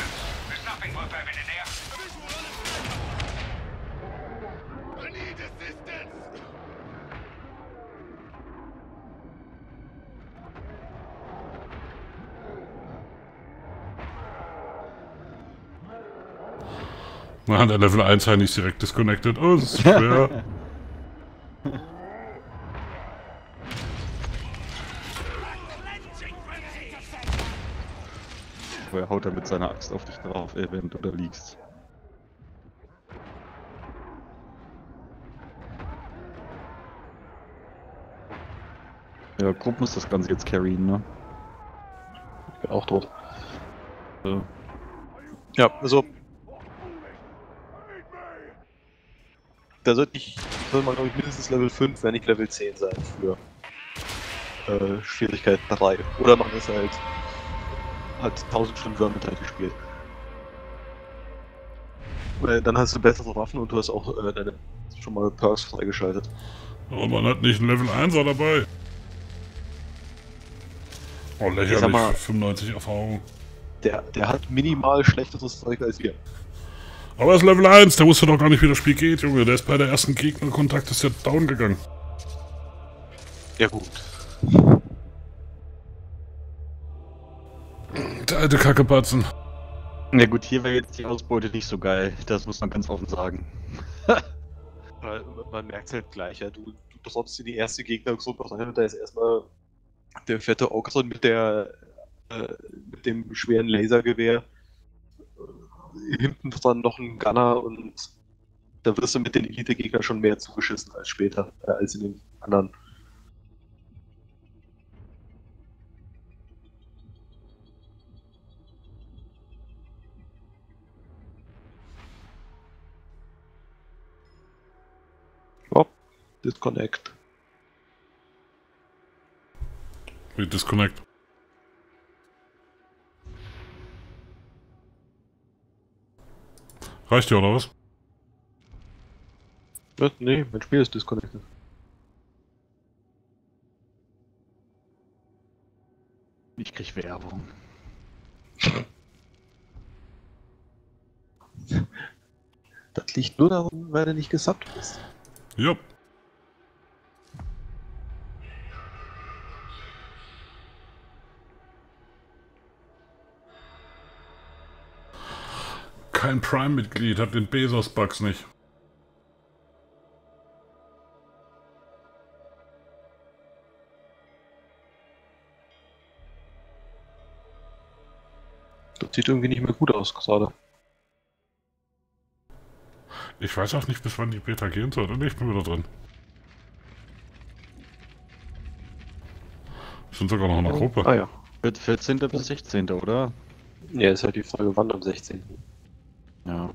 Na, der Level eins Heinig ist direkt disconnected. Oh, das ist schwer. Woher haut er mit seiner Axt auf dich drauf, ey, während du da liegst? Ja, Grupp muss das Ganze jetzt carryen, ne? Ich bin auch tot. So. Ja, also. Da sollte ich, sollte man glaube ich mindestens Level fünf, wenn nicht Level zehn sein für äh, Schwierigkeit drei. Oder man ist halt hat tausend Stunden Vermintide gespielt. Weil dann hast du bessere Waffen und du hast auch äh, deine schon mal Perks freigeschaltet. Aber man hat nicht einen Level einser dabei. Oh, Ich lächerlich. sag mal- fünfundneunzig Erfahrung. Der, der hat minimal schlechteres Zeug als wir. Aber er ist Level eins, der wusste doch gar nicht, wie das Spiel geht, Junge. Der ist bei der ersten Gegnerkontakt ist der down gegangen. Ja gut. Der alte Kackebatzen. Na gut, hier wäre jetzt die Ausbeute nicht so geil. Das muss man ganz offen sagen. Man merkt es halt gleich, ja. Du, du droppst in die erste Gegnergruppe rein und da ist erstmal der fette Ogre mit der äh, mit dem schweren Lasergewehr. Hinten dran noch ein Gunner und da wirst du mit den Elite-Gegnern schon mehr zugeschissen als später, äh, als in den anderen. Oh, Disconnect. Wie Disconnect? Reicht dir, oder was? Was? Nee, mein Spiel ist disconnected. Ich krieg Werbung. Das liegt nur daran, weil du nicht gesubbt bist. Jupp. Kein Prime-Mitglied, hat den Bezos-Bugs nicht. Das sieht irgendwie nicht mehr gut aus gerade. Ich weiß auch nicht, bis wann die Beta gehen soll. Nee, ich bin wieder drin. Sind sogar noch in der Gruppe. Ah ja. vierzehnten bis sechzehnten, oder? Ja, ist halt die Frage, wann am sechzehnten Ja.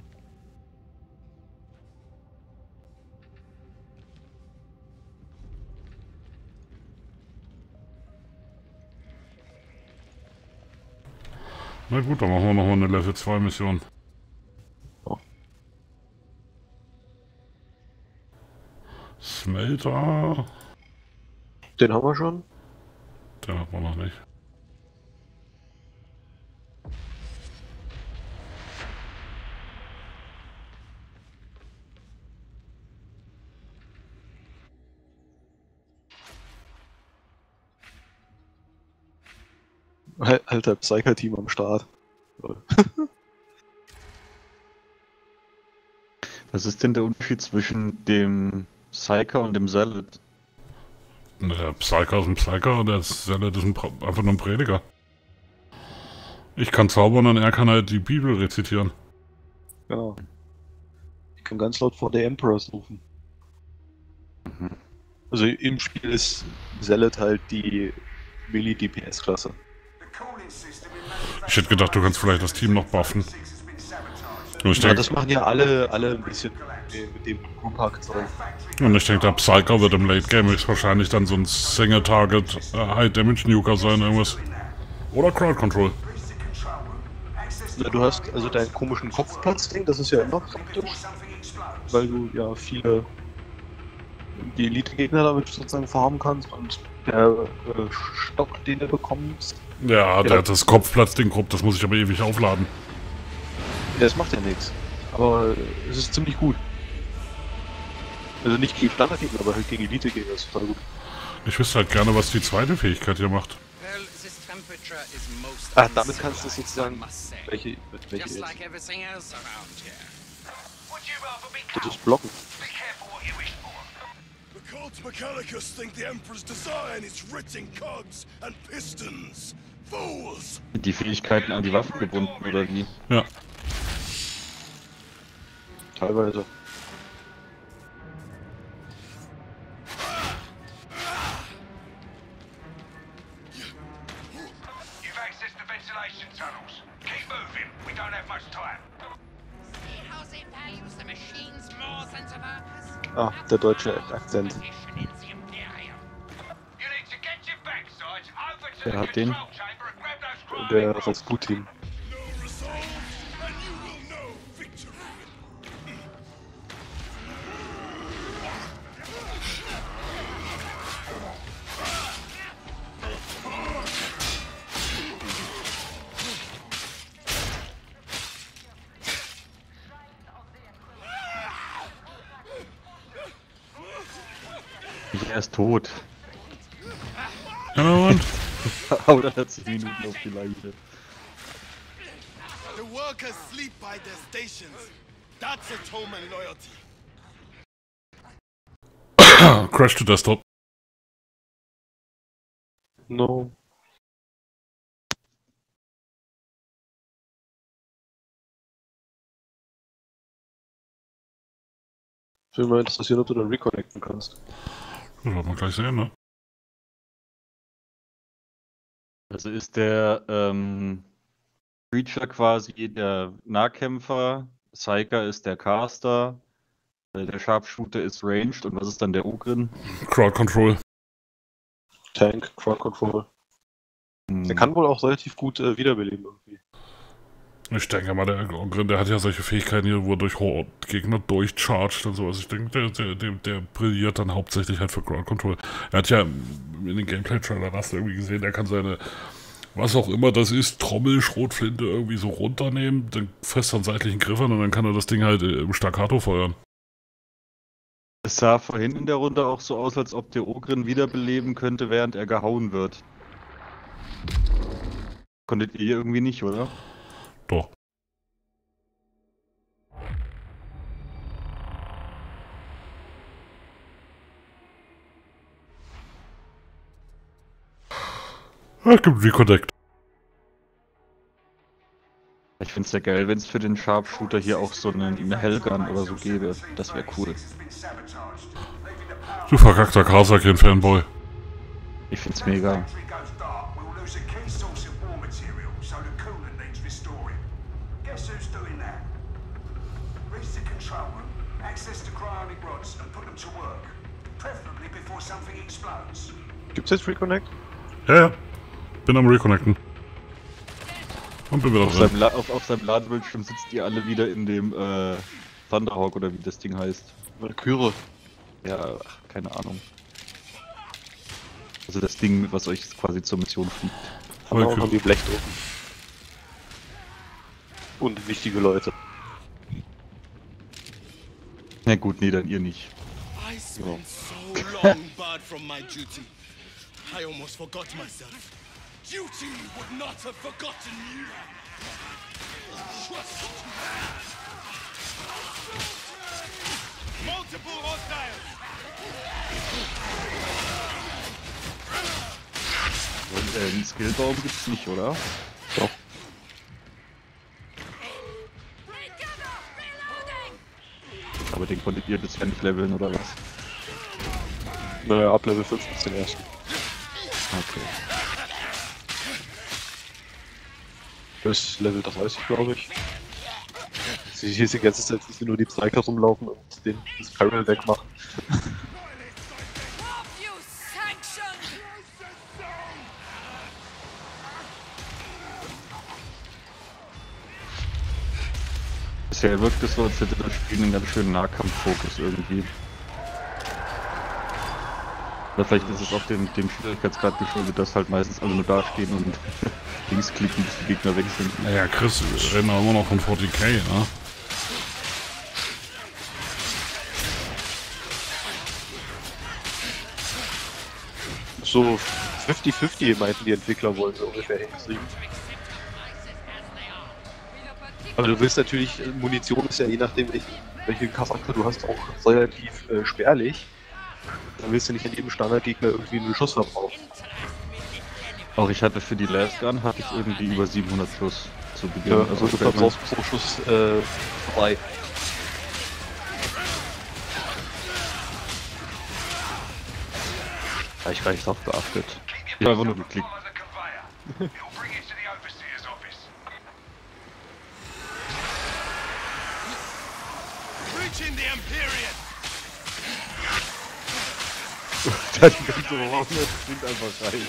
Na gut, dann machen wir noch mal eine Level zwei Mission. Oh. Smelter. Den haben wir schon. Den hat man noch nicht. Alter Psyker-Team am Start. Was ist denn der Unterschied zwischen dem Psyker und dem Zealot? Der Psyker ist ein Psyker und der Zealot ist ein pra einfach nur ein Prediger. Ich kann zaubern und er kann halt die Bibel rezitieren. Genau. Ich kann ganz laut vor der Emperors rufen. Mhm. Also im Spiel ist Zealot halt die Melee-D P S-Klasse. Ich hätte gedacht, du kannst vielleicht das Team noch buffen. Und ich Ja, denk, das machen ja alle, alle ein bisschen mit dem Group-Hack drin. und ich denke, der Psyker wird im Late Game wahrscheinlich dann so ein Single-Target äh, High-Damage-Nuker sein, irgendwas. Oder Crowd-Control. Na, du hast also deinen komischen Kopfplatz-Ding, das ist ja immer praktisch. Weil du ja viele die Elite-Gegner damit sozusagen farmen kannst und der äh, Stock, den du bekommst. Ja, der, Ja. das Kopfplatzding grob, das muss ich aber ewig aufladen. Ja, das macht ja nichts. Aber es ist ziemlich gut. Also nicht gegen Standardgegner, aber halt gegen Elite-Gegner ist total gut. Ich wüsste halt gerne, was die zweite Fähigkeit hier macht. Ah, damit kannst du sozusagen welche, welche ist. Das ist blocken. The Cult Mechanicus think the Emperor's design is written cogs and pistons. Fools! Die Fähigkeiten an die Waffen gebunden, oder wie? Ja. Teilweise. You've accessed the ventilation tunnels. Keep moving. We don't have much time. Ah, der deutsche Akzent. Wer hat den? Der Rasputin. Er ist tot. Ja, und? Oder hat zehn Minuten auf die Leiche. workers sleep by their stations. That's atonement loyalty. Crash to Desktop. No. Ich will mal interessieren, ob du dann reconnecten kannst. Das werden wir gleich sehen, ne? Also ist der ähm, Preacher quasi der Nahkämpfer, Psyker ist der Caster, der Sharpshooter ist Ranged und was ist dann der Ogrin? Crowd Control. Tank, Crowd Control. Hm. Der kann wohl auch relativ gut äh, wiederbeleben irgendwie. Ich denke mal, der Ogrin, der hat ja solche Fähigkeiten hier, wo er durch Gegner durchchargt und sowas. Ich denke, der, der, der, der brilliert dann hauptsächlich halt für Crowd Control. Er hat ja in den Gameplay-Trailer, hast du irgendwie gesehen, er kann seine, was auch immer das ist, Trommel, Schrotflinte irgendwie so runternehmen, dann fest an seitlichen Griffern und dann kann er das Ding halt im Staccato feuern. Es sah vorhin in der Runde auch so aus, als ob der Ogrin wiederbeleben könnte, während er gehauen wird. Konntet ihr irgendwie nicht, oder? Doch. Es gibt Reconnect. Ich find's ja geil, wenn es für den Sharpshooter hier auch so einen Hellgun oder so gäbe. Das wäre cool. Du verkackter Kasaki-Fanboy. Ich find's mega. Gibt's jetzt Reconnect? Ja, ja. Bin am Reconnecten. Und bin wieder Auf drin. seinem, La auf, auf seinem Ladebildschirm sitzt ihr alle wieder in dem äh, Thunderhawk oder wie das Ding heißt. Valkyrie. Ja, ach, keine Ahnung. Also das Ding, was euch quasi zur Mission fliegt. Haben wir auch noch die Blechdrucken. Und wichtige Leute. Na gut, nee, dann ihr nicht. I spent so long barred from my duty. I almost forgot myself. Duty would not have forgotten you. Multiple hostiles. Und äh, einen Skillbaum gibt's nicht, oder? Doch. Aber den konntet ihr bisher nicht leveln, oder was? Naja, ab Level fünfzehn erst. Okay. Bis Level dreißig, glaube ich. Hier ist die ganze Zeit nur die Psyker rumlaufen und den das Peril wegmachen. Bisher wirkt es so, als hätte das Spiel einen ganz schönen Nahkampffokus irgendwie. Oder vielleicht ist es auch dem, dem Schwierigkeitsgrad geschuldet, dass halt meistens alle nur dastehen und links klicken, bis die Gegner weg sind. Naja, Chris, wir reden auch immer noch von vierzig K, ne? So fünfzig fünfzig meinten die Entwickler, wollen sie ungefähr hinkriegen. Aber du willst natürlich, Munition ist ja je nachdem, welche, welche Charakter du hast, auch relativ äh, spärlich. Dann willst du nicht in jedem Standardgegner irgendwie einen Schuss verbrauchen. Auch ich hatte für die Last Gun hatte ich irgendwie über siebenhundert plus zu Beginn. Ja, also du verbrauchst pro Schuss äh, drei. Ja, ich gar nicht drauf geachtet. Ich habe einfach nur geklickt. Reaching the Empyrean. Da die ganze Runde springt einfach rein.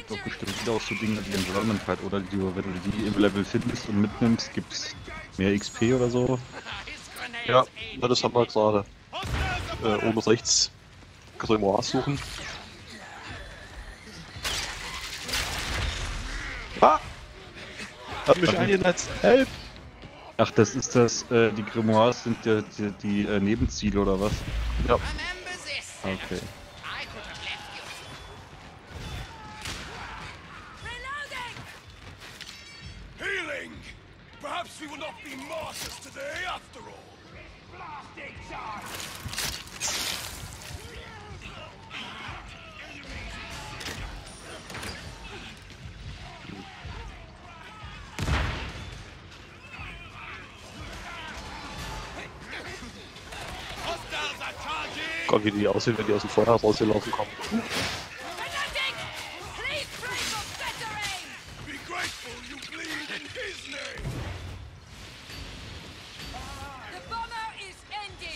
gibt auch bestimmt wieder auch so Dinge, die Environment halt, oder die, wenn du die im Level findest und mitnimmst, gibt's mehr X P oder so. Ja, na, das haben wir gerade. Äh, oben rechts Grimoire suchen. Ah! Hat mich eingenetzt. Help! Ach, das ist das, äh, die Grimoires sind die, die, die äh, Nebenziele oder was? Ja. Okay. Healing! Perhaps we will not be martyrs today after all. Blasting charge! Gott, wie die aussehen, wenn die aus dem Feuer rausgelaufen kommen. Be grateful you bleed in his name! The bomber is ended.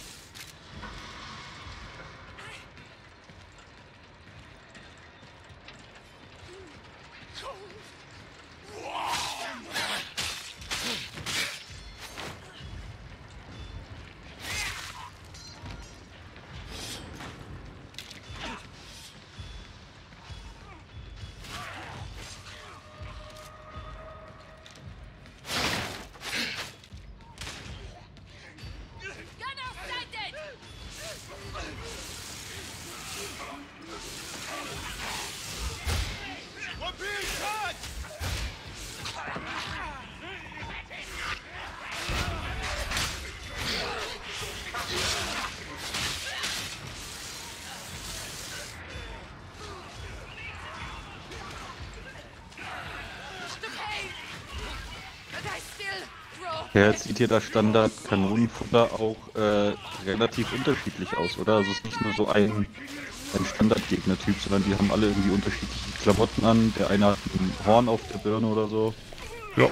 We're being touched! Ja, jetzt sieht hier das Standard-Kanonenfutter auch äh, relativ unterschiedlich aus, oder? Also es ist nicht nur so ein, ein Standard-Gegner-Typ, sondern die haben alle irgendwie unterschiedliche Klamotten an. Der eine hat ein Horn auf der Birne oder so. Ja.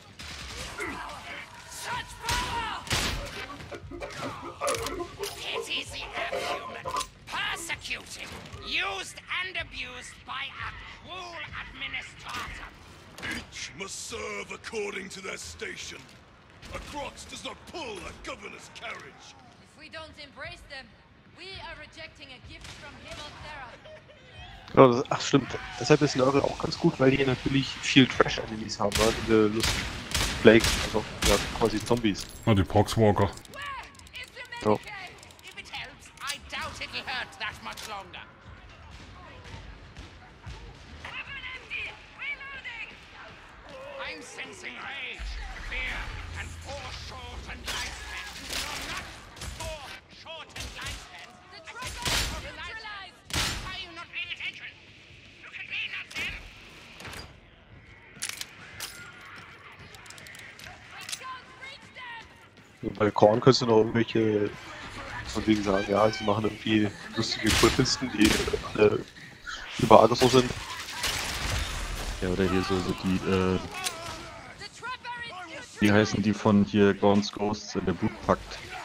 Persecuted, used and abused by a cruel administrator. Each must serve according to their station. A Crox does not pull a governor's carriage. If we don't embrace them, we are rejecting a gift from Hemotherra. Ja, das, ach stimmt, deshalb ist Nörgel auch ganz gut, weil die natürlich viel Trash-Enemies haben, ne? Diese Lust Plague, also ja, quasi Zombies. Ja, die Poxwalker. Ja. If it helps, I doubt it'll hurt that much longer. I'm sensing rage, fear, and foreshortened lifespan. No, not foreshortened lifespan. The trooper is neutralized! Why are you not paying attention? Look at me, not them! We can't reach them! Bei Korn kannst du noch irgendwelche von wegen sagen, ja, sie machen irgendwie lustige Kultisten, die alle über Aggressor sind. Ja, oder hier so, so die, äh, wie heißen die von hier Gaunt's Ghosts, äh, der Blutpakt?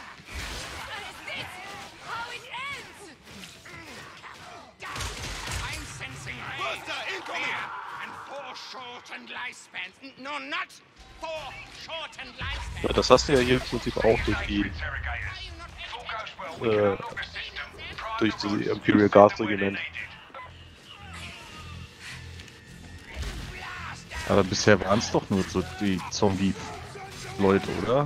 I'm sensing rage, fear, and foreshortened lifespans. No, not foreshortened lifespans. Ja, das hast du ja hier im Prinzip auch durch die äh, durch die Imperial Guard Regiment. Aber bisher waren es doch nur so die Zombie-Leute, oder?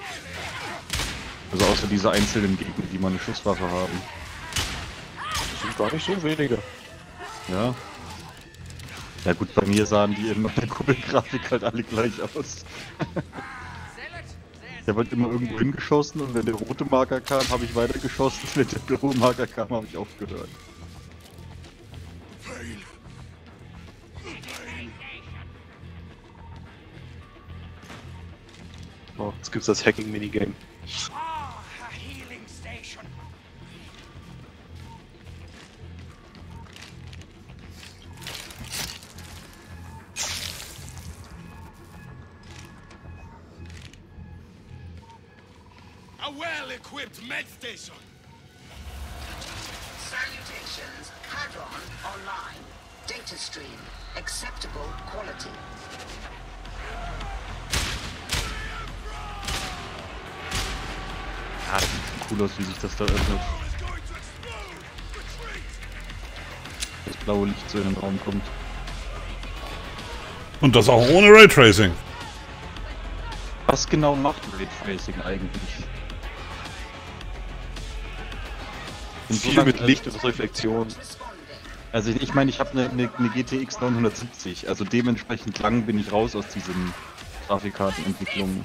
Also außer diese einzelnen Gegner, die mal eine Schusswaffe haben. Das sind gar nicht so wenige. Ja. Ja gut, bei mir sahen die in der Kuppelgrafik halt alle gleich aus. Ich habe halt immer irgendwo hingeschossen und wenn der rote Marker kam, habe ich weitergeschossen. Wenn der blaue Marker kam, habe ich aufgehört. Oh, jetzt gibt's das Hacking-Minigame. Ah, a healing station. A well-equipped med station. Salutations. Hadron online. Data stream acceptable quality. Ah, das sieht schon cool aus, wie sich das da öffnet. Das blaue Licht so in den Raum kommt. Und das auch ohne Raytracing. Was genau macht Raytracing eigentlich? Viel mit Licht und Reflexion. Also ich meine, ich habe eine, eine, eine G T X neunhundertsiebzig, also dementsprechend lang bin ich raus aus diesen Grafikkartenentwicklungen.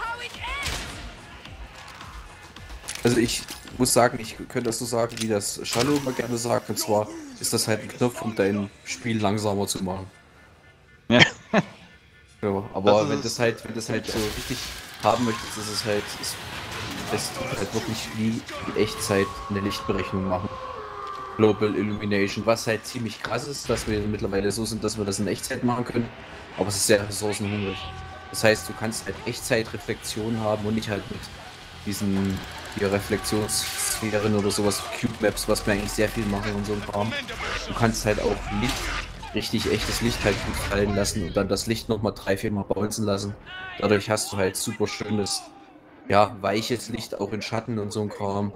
Also ich muss sagen, ich könnte das so sagen, wie das Shallow immer gerne sagt, und zwar ist das halt ein Knopf, um dein Spiel langsamer zu machen. Ja. Ja, aber das wenn das halt, wenn das halt so richtig haben möchtest, ist es halt, ist, es tut halt wirklich wie in Echtzeit eine Lichtberechnung machen. Global Illumination, was halt ziemlich krass ist, dass wir mittlerweile so sind, dass wir das in Echtzeit machen können, aber es ist sehr ressourcenhungrig. Das heißt, du kannst halt Echtzeitreflexion haben und nicht halt mit diesen hier Reflexionssphären oder sowas, Cube Maps, was wir eigentlich sehr viel machen und so ein Kram. Du kannst halt auch Licht, richtig echtes Licht halt gut fallen lassen und dann das Licht nochmal drei, vier Mal bouncen lassen. Dadurch hast du halt super schönes, ja, weiches Licht auch in Schatten und so ein Kram.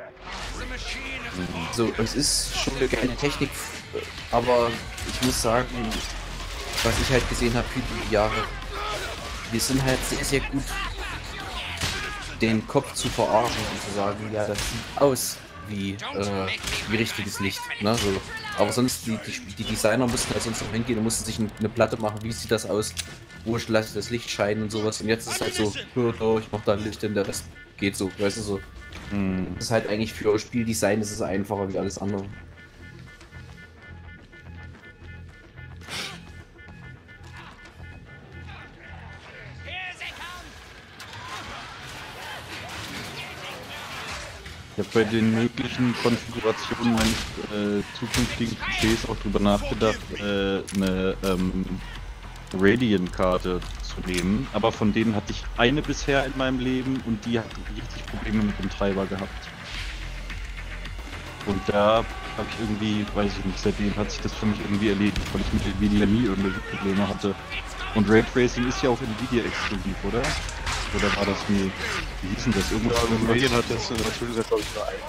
So, es ist schon eine geile Technik, aber ich muss sagen, was ich halt gesehen habe für die Jahre, wir sind halt sehr, sehr gut den Kopf zu verarschen und zu sagen, ja, das sieht aus wie, äh, wie richtiges Licht, ne, so. Aber sonst, die, die, die Designer mussten halt sonst noch hingehen und mussten sich eine Platte machen, wie sieht das aus, wo ich lasse das Licht scheinen und sowas, und jetzt ist es halt so, hör da, ich mach da ein Licht hin, der Rest geht so, weißt du, so. Hm. Das ist halt eigentlich für Spieldesign ist es einfacher wie alles andere. Ich habe bei den möglichen Konfigurationen meines äh, zukünftigen P Cs auch drüber nachgedacht, äh, eine ähm, Radeon-Karte zu nehmen, aber von denen hatte ich eine bisher in meinem Leben und die hat richtig Probleme mit dem Treiber gehabt. Und da habe ich irgendwie, weiß ich nicht, seitdem hat sich das für mich irgendwie erledigt, weil ich mit Nvidia nie irgendwelche Probleme hatte. Und Raytracing ist ja auch Nvidia exklusiv, oder? Oder war das nie? Wie hieß denn das? Irgendwas? Ja, Radeon hat das natürlich, glaube ich, nur ein.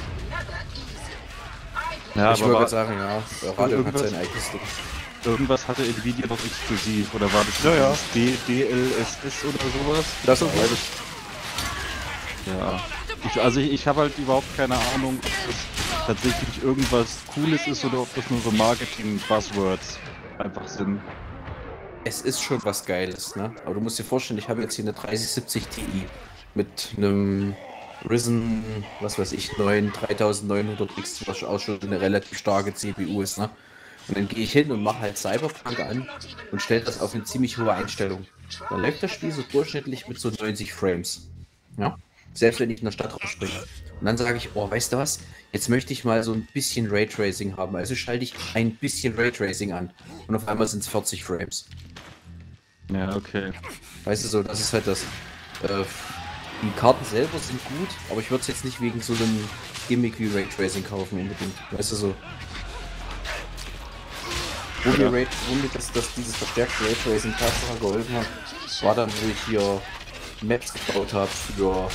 Ja, ich würde sagen, ja, Radeon hat sein eigenes Ding. Irgendwas hatte Nvidia noch exklusiv, oder war das ja, ja. D L S S oder sowas? Das ist beides. Ja. Ich, also ich, ich habe halt überhaupt keine Ahnung, ob das tatsächlich irgendwas Cooles ist oder ob das nur so Marketing-Buzzwords einfach sind. Es ist schon was Geiles, ne? Aber du musst dir vorstellen, ich habe jetzt hier eine dreißig siebzig Ti mit einem Ryzen, was weiß ich, neun dreitausendneunhundert X, was auch schon eine relativ starke C P U ist, ne? Und dann gehe ich hin und mache halt Cyberpunk an und stelle das auf eine ziemlich hohe Einstellung. Dann läuft das Spiel so durchschnittlich mit so neunzig Frames. Ja? Selbst wenn ich in der Stadt rausspringe. Und dann sage ich, oh, weißt du was? Jetzt möchte ich mal so ein bisschen Raytracing haben. Also schalte ich ein bisschen Raytracing an. Und auf einmal sind es vierzig Frames. Ja, okay. Weißt du so, das ist halt das. Äh, die Karten selber sind gut, aber ich würde es jetzt nicht wegen so einem Gimmick wie Raytracing kaufen unbedingt. Weißt du so. Wo mir, Ray, wo mir das, das, dieses verstärkte Raytracing Tatsache geholfen hat, war dann, wo ich hier Maps gebaut habe für,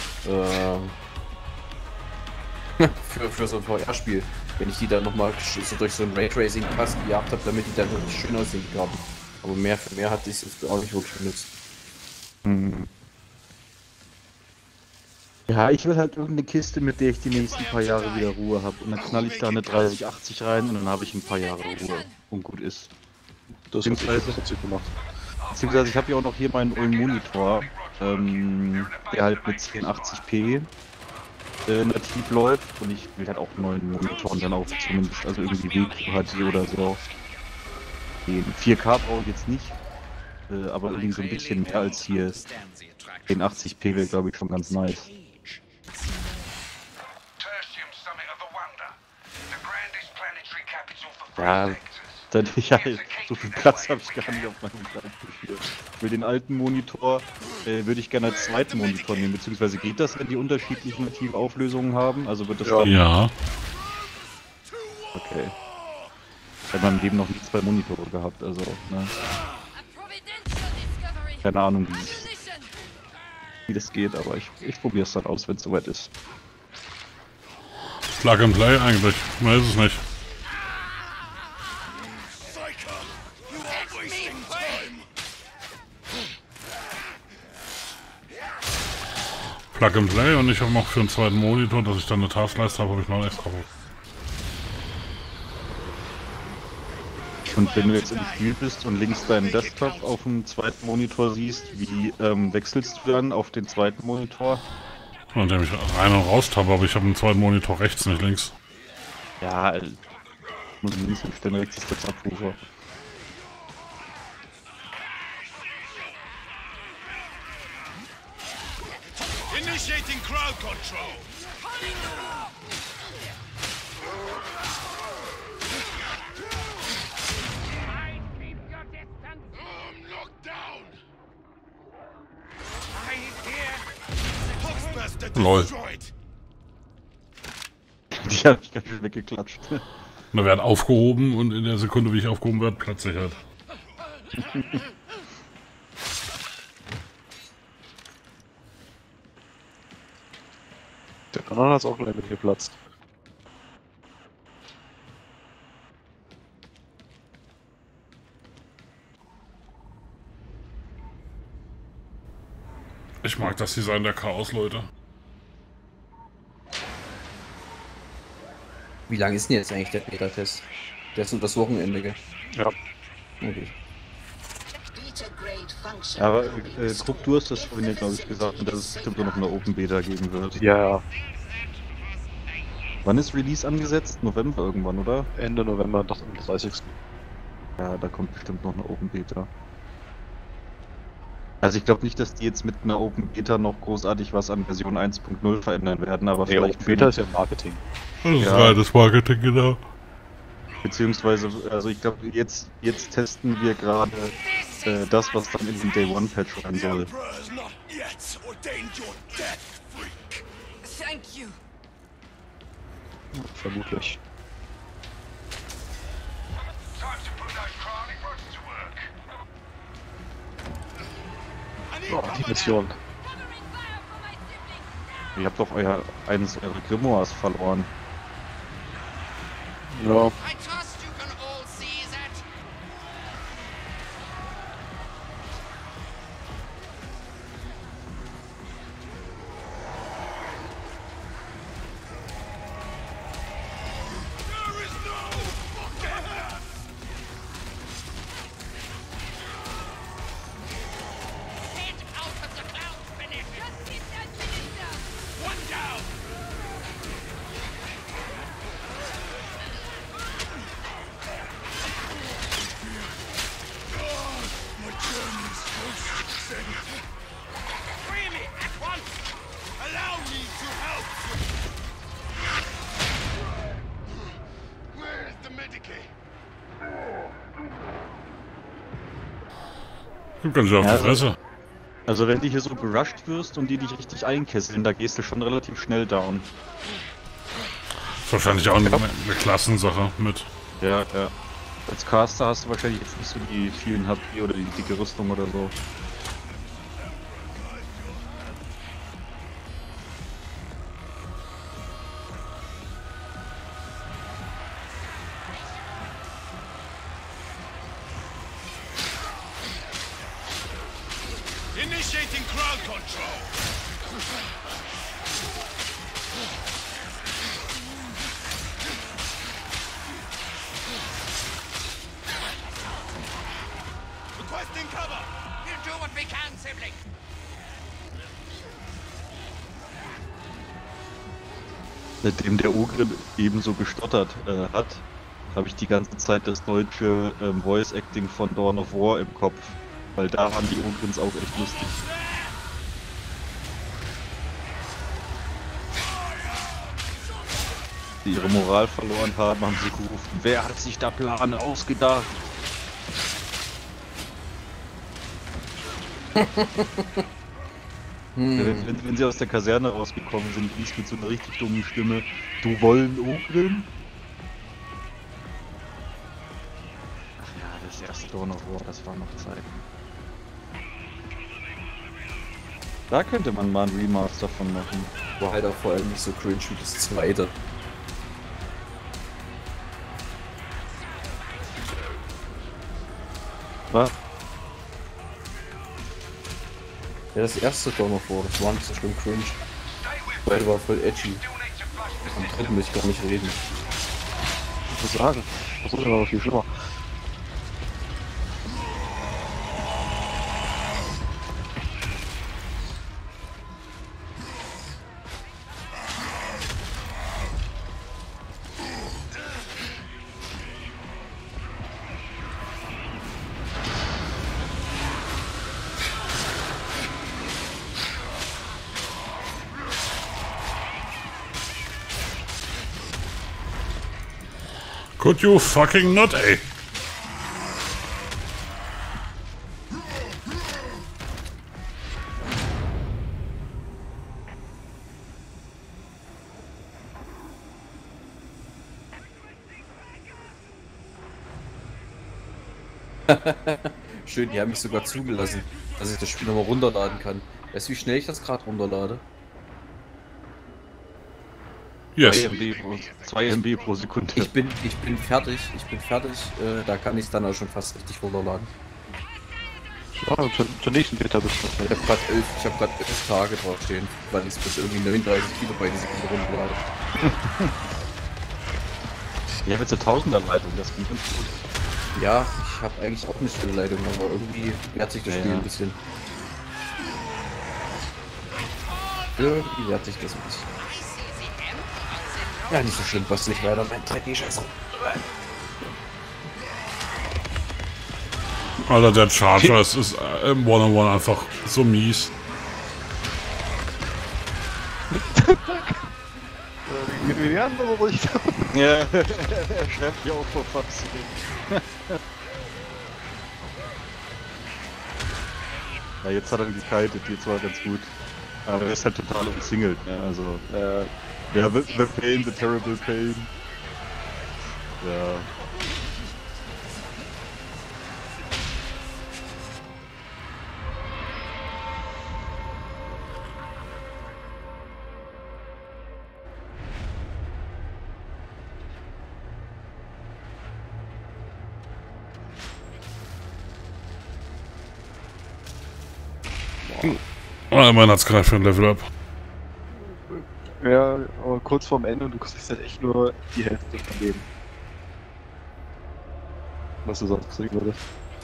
äh, für, für so ein V R-Spiel. Wenn ich die dann nochmal so durch so ein Raytracing-Pass gejagt habe, damit die dann wirklich schön aussehen, die Karten. Aber mehr für mehr hat ich es auch nicht wirklich benutzt. Hm. Ja, ich will halt irgendeine Kiste, mit der ich die nächsten paar Jahre wieder Ruhe habe. Und dann knall ich da eine dreißig achtzig rein und dann habe ich ein paar Jahre Ruhe. Und gut ist. Das hat sich gemacht. Beziehungsweise ich habe ja auch noch hier meinen ollen Monitor, ähm, der halt mit zehn achtzig p äh, nativ läuft. Und ich will halt auch einen neuen Monitor und dann auch zumindest, also irgendwie W Q H D oder so. Den vier K brauche ich jetzt nicht, äh, aber irgendwie so ein bisschen mehr als hier. zehn achtzig p wäre, glaube ich, schon ganz nice. Ja, dann, ja, so viel Platz habe ich gar nicht auf meinem Schreibtisch. Für den alten Monitor äh, würde ich gerne als zweiten Monitor nehmen, beziehungsweise geht das, wenn die unterschiedliche native Auflösungen haben? Also wird das ja. Ja. Okay. Ich habe in meinem Leben noch nie zwei Monitore gehabt, also, ne. Keine Ahnung, wie, wie das geht, aber ich, ich probiere es dann aus, wenn es soweit ist. Plug and Play eigentlich, mehr ist es nicht. Plug and Play und ich habe noch für einen zweiten Monitor, dass ich dann eine Taskleiste habe, habe ich noch extra. Und wenn du jetzt im Spiel bist und links deinen Desktop auf dem zweiten Monitor siehst, wie ähm, wechselst du dann auf den zweiten Monitor? Indem ich rein und raus tappe, aber ich habe einen zweiten Monitor rechts, nicht links. Ja, äh, muss ich links umstellen, rechts ist der Subwoofer. Initiating crowd control. I'm knocked down. I hear Hogsmaster Lol. destroyed. Die hab ich ganz schön weggeklatscht. Da werden aufgehoben und in der Sekunde, wie ich aufgehoben werde, platze ich halt. Der Kanon hat auch gleich mit geplatzt. Ich mag das Design der Chaos-Leute. Wie lang ist denn jetzt eigentlich der Beta-Test? Der ist nur das Wochenende, gell? Ja. Okay. Aber äh, guck, du hast das vorhin ja, glaube ich, gesagt, dass es bestimmt noch eine Open Beta geben wird. Ja, ja. Wann ist Release angesetzt? November irgendwann, oder? Ende November, doch am dreißigsten Ja, da kommt bestimmt noch eine Open Beta. Also ich glaube nicht, dass die jetzt mit einer Open Beta noch großartig was an Version eins Punkt null verändern werden, aber Nee, vielleicht... Open Beta ist ja Marketing. Das ist Ja. reines Marketing, genau. Beziehungsweise, also ich glaube, jetzt, jetzt testen wir gerade äh, das, was dann in den Day One Patch rein soll. Thank you. Vermutlich. Oh, die Mission. Ihr habt doch euer eines eurer Grimoires verloren. Ja. I trust you can all see that. Head out of the clouds, Benefit. One down. Free me at once! Allow me to help you! Where is the Medicaid? Du kannst ja auf Ja, die Fresse. Also wenn du hier so gerusht wirst und die dich richtig einkesseln, da gehst du schon relativ schnell down. Ist wahrscheinlich auch eine, eine Klassensache mit. Ja, ja. Als Caster hast du wahrscheinlich jetzt nicht so die vielen H P oder die dicke Rüstung oder so. Initiating crowd control! Requesting cover! We'll do what we can, sibling. Seitdem der Ogre ebenso gestottert äh, hat, habe ich die ganze Zeit das deutsche ähm, Voice Acting von Dawn of War im Kopf. Weil da waren die Ogrins auch echt lustig. Die ihre Moral verloren haben, haben sie gerufen, wer hat sich da Plan ausgedacht? Hm. Wenn, wenn, wenn sie aus der Kaserne rausgekommen sind, hieß mit so einer richtig dummen Stimme, du wollen Ogrin? Dawn of War, das war noch Zeit. Da könnte man mal ein Remaster von machen. War halt auch vor allem nicht so cringe wie das zweite. Was? Ja, das erste Dawn of War, das war nicht so schlimm cringe. Das zweite war voll edgy. Am dritten will ich gar nicht reden. Ich muss sagen, das ist aber viel schlimmer. Could you fucking not, ey? Schön, die haben mich sogar zugelassen, dass ich das Spiel nochmal runterladen kann. Weißt du, wie schnell ich das gerade runterlade? Yes. zwei M B pro Sekunde. Ich bin, ich bin fertig, ich bin fertig, äh, da kann ich es dann auch schon fast richtig runterladen. Ja, zur, zur nächsten Beta bist du. Ich hab grad elf, ich hab grad elf Tage drauf stehen, weil ich es bis irgendwie neununddreißig Kilobyte die Sekunde runterlade. Ich habe jetzt eine Tausender-Leitung, das geht ganz gut. Ja, ich habe eigentlich auch eine schnelle Leitung, aber irgendwie wehrt sich das Spiel ja. ein bisschen. Irgendwie wehrt sich das ein bisschen. Ja, nicht so schlimm, was nicht weiter mein drei D-Scheiß. Alter, der Charger, es ist äh, im One-on-One einfach so mies. Geht in die andere Richtung. Ja, er schreibt ja auch vor Faxen. Ja, jetzt hat er gekitet, jetzt war ganz gut. Aber er ist halt total umsingelt, ne? Also, äh, ja, the, the pain, the terrible pain. Ja. Oh, mein hat's gerade für ein Level Up. Ja, aber kurz vorm Ende und du kriegst halt echt nur die Hälfte von Leben. Was du sonst kriegen würdest.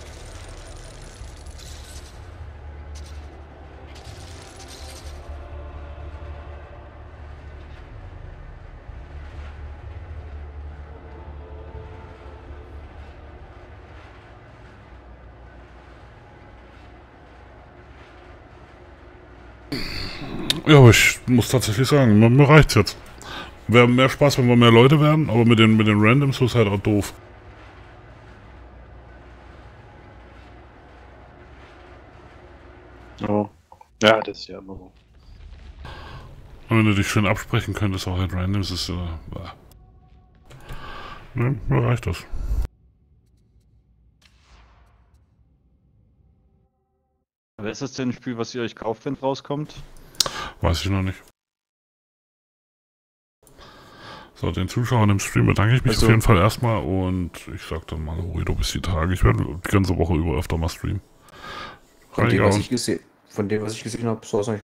Ja, aber ich muss tatsächlich sagen, mir, mir reicht's jetzt. Wäre mehr Spaß, wenn wir mehr Leute werden, aber mit den, mit den Randoms ist halt auch doof. Oh. Ja, das ist ja immer so. Und wenn du dich schön absprechen könntest, auch halt Randoms ist, äh, ne, mir reicht das. Aber ist das denn ein Spiel, was ihr euch kauft, wenn es rauskommt? Weiß ich noch nicht. So, den Zuschauern im Stream bedanke ich mich also, auf jeden Fall erstmal und ich sag dann mal Ruido bis die Tage. Ich werde die ganze Woche über öfter mal streamen. Von dem, was ich gesehen, von dem, was ich gesehen habe, soll es eigentlich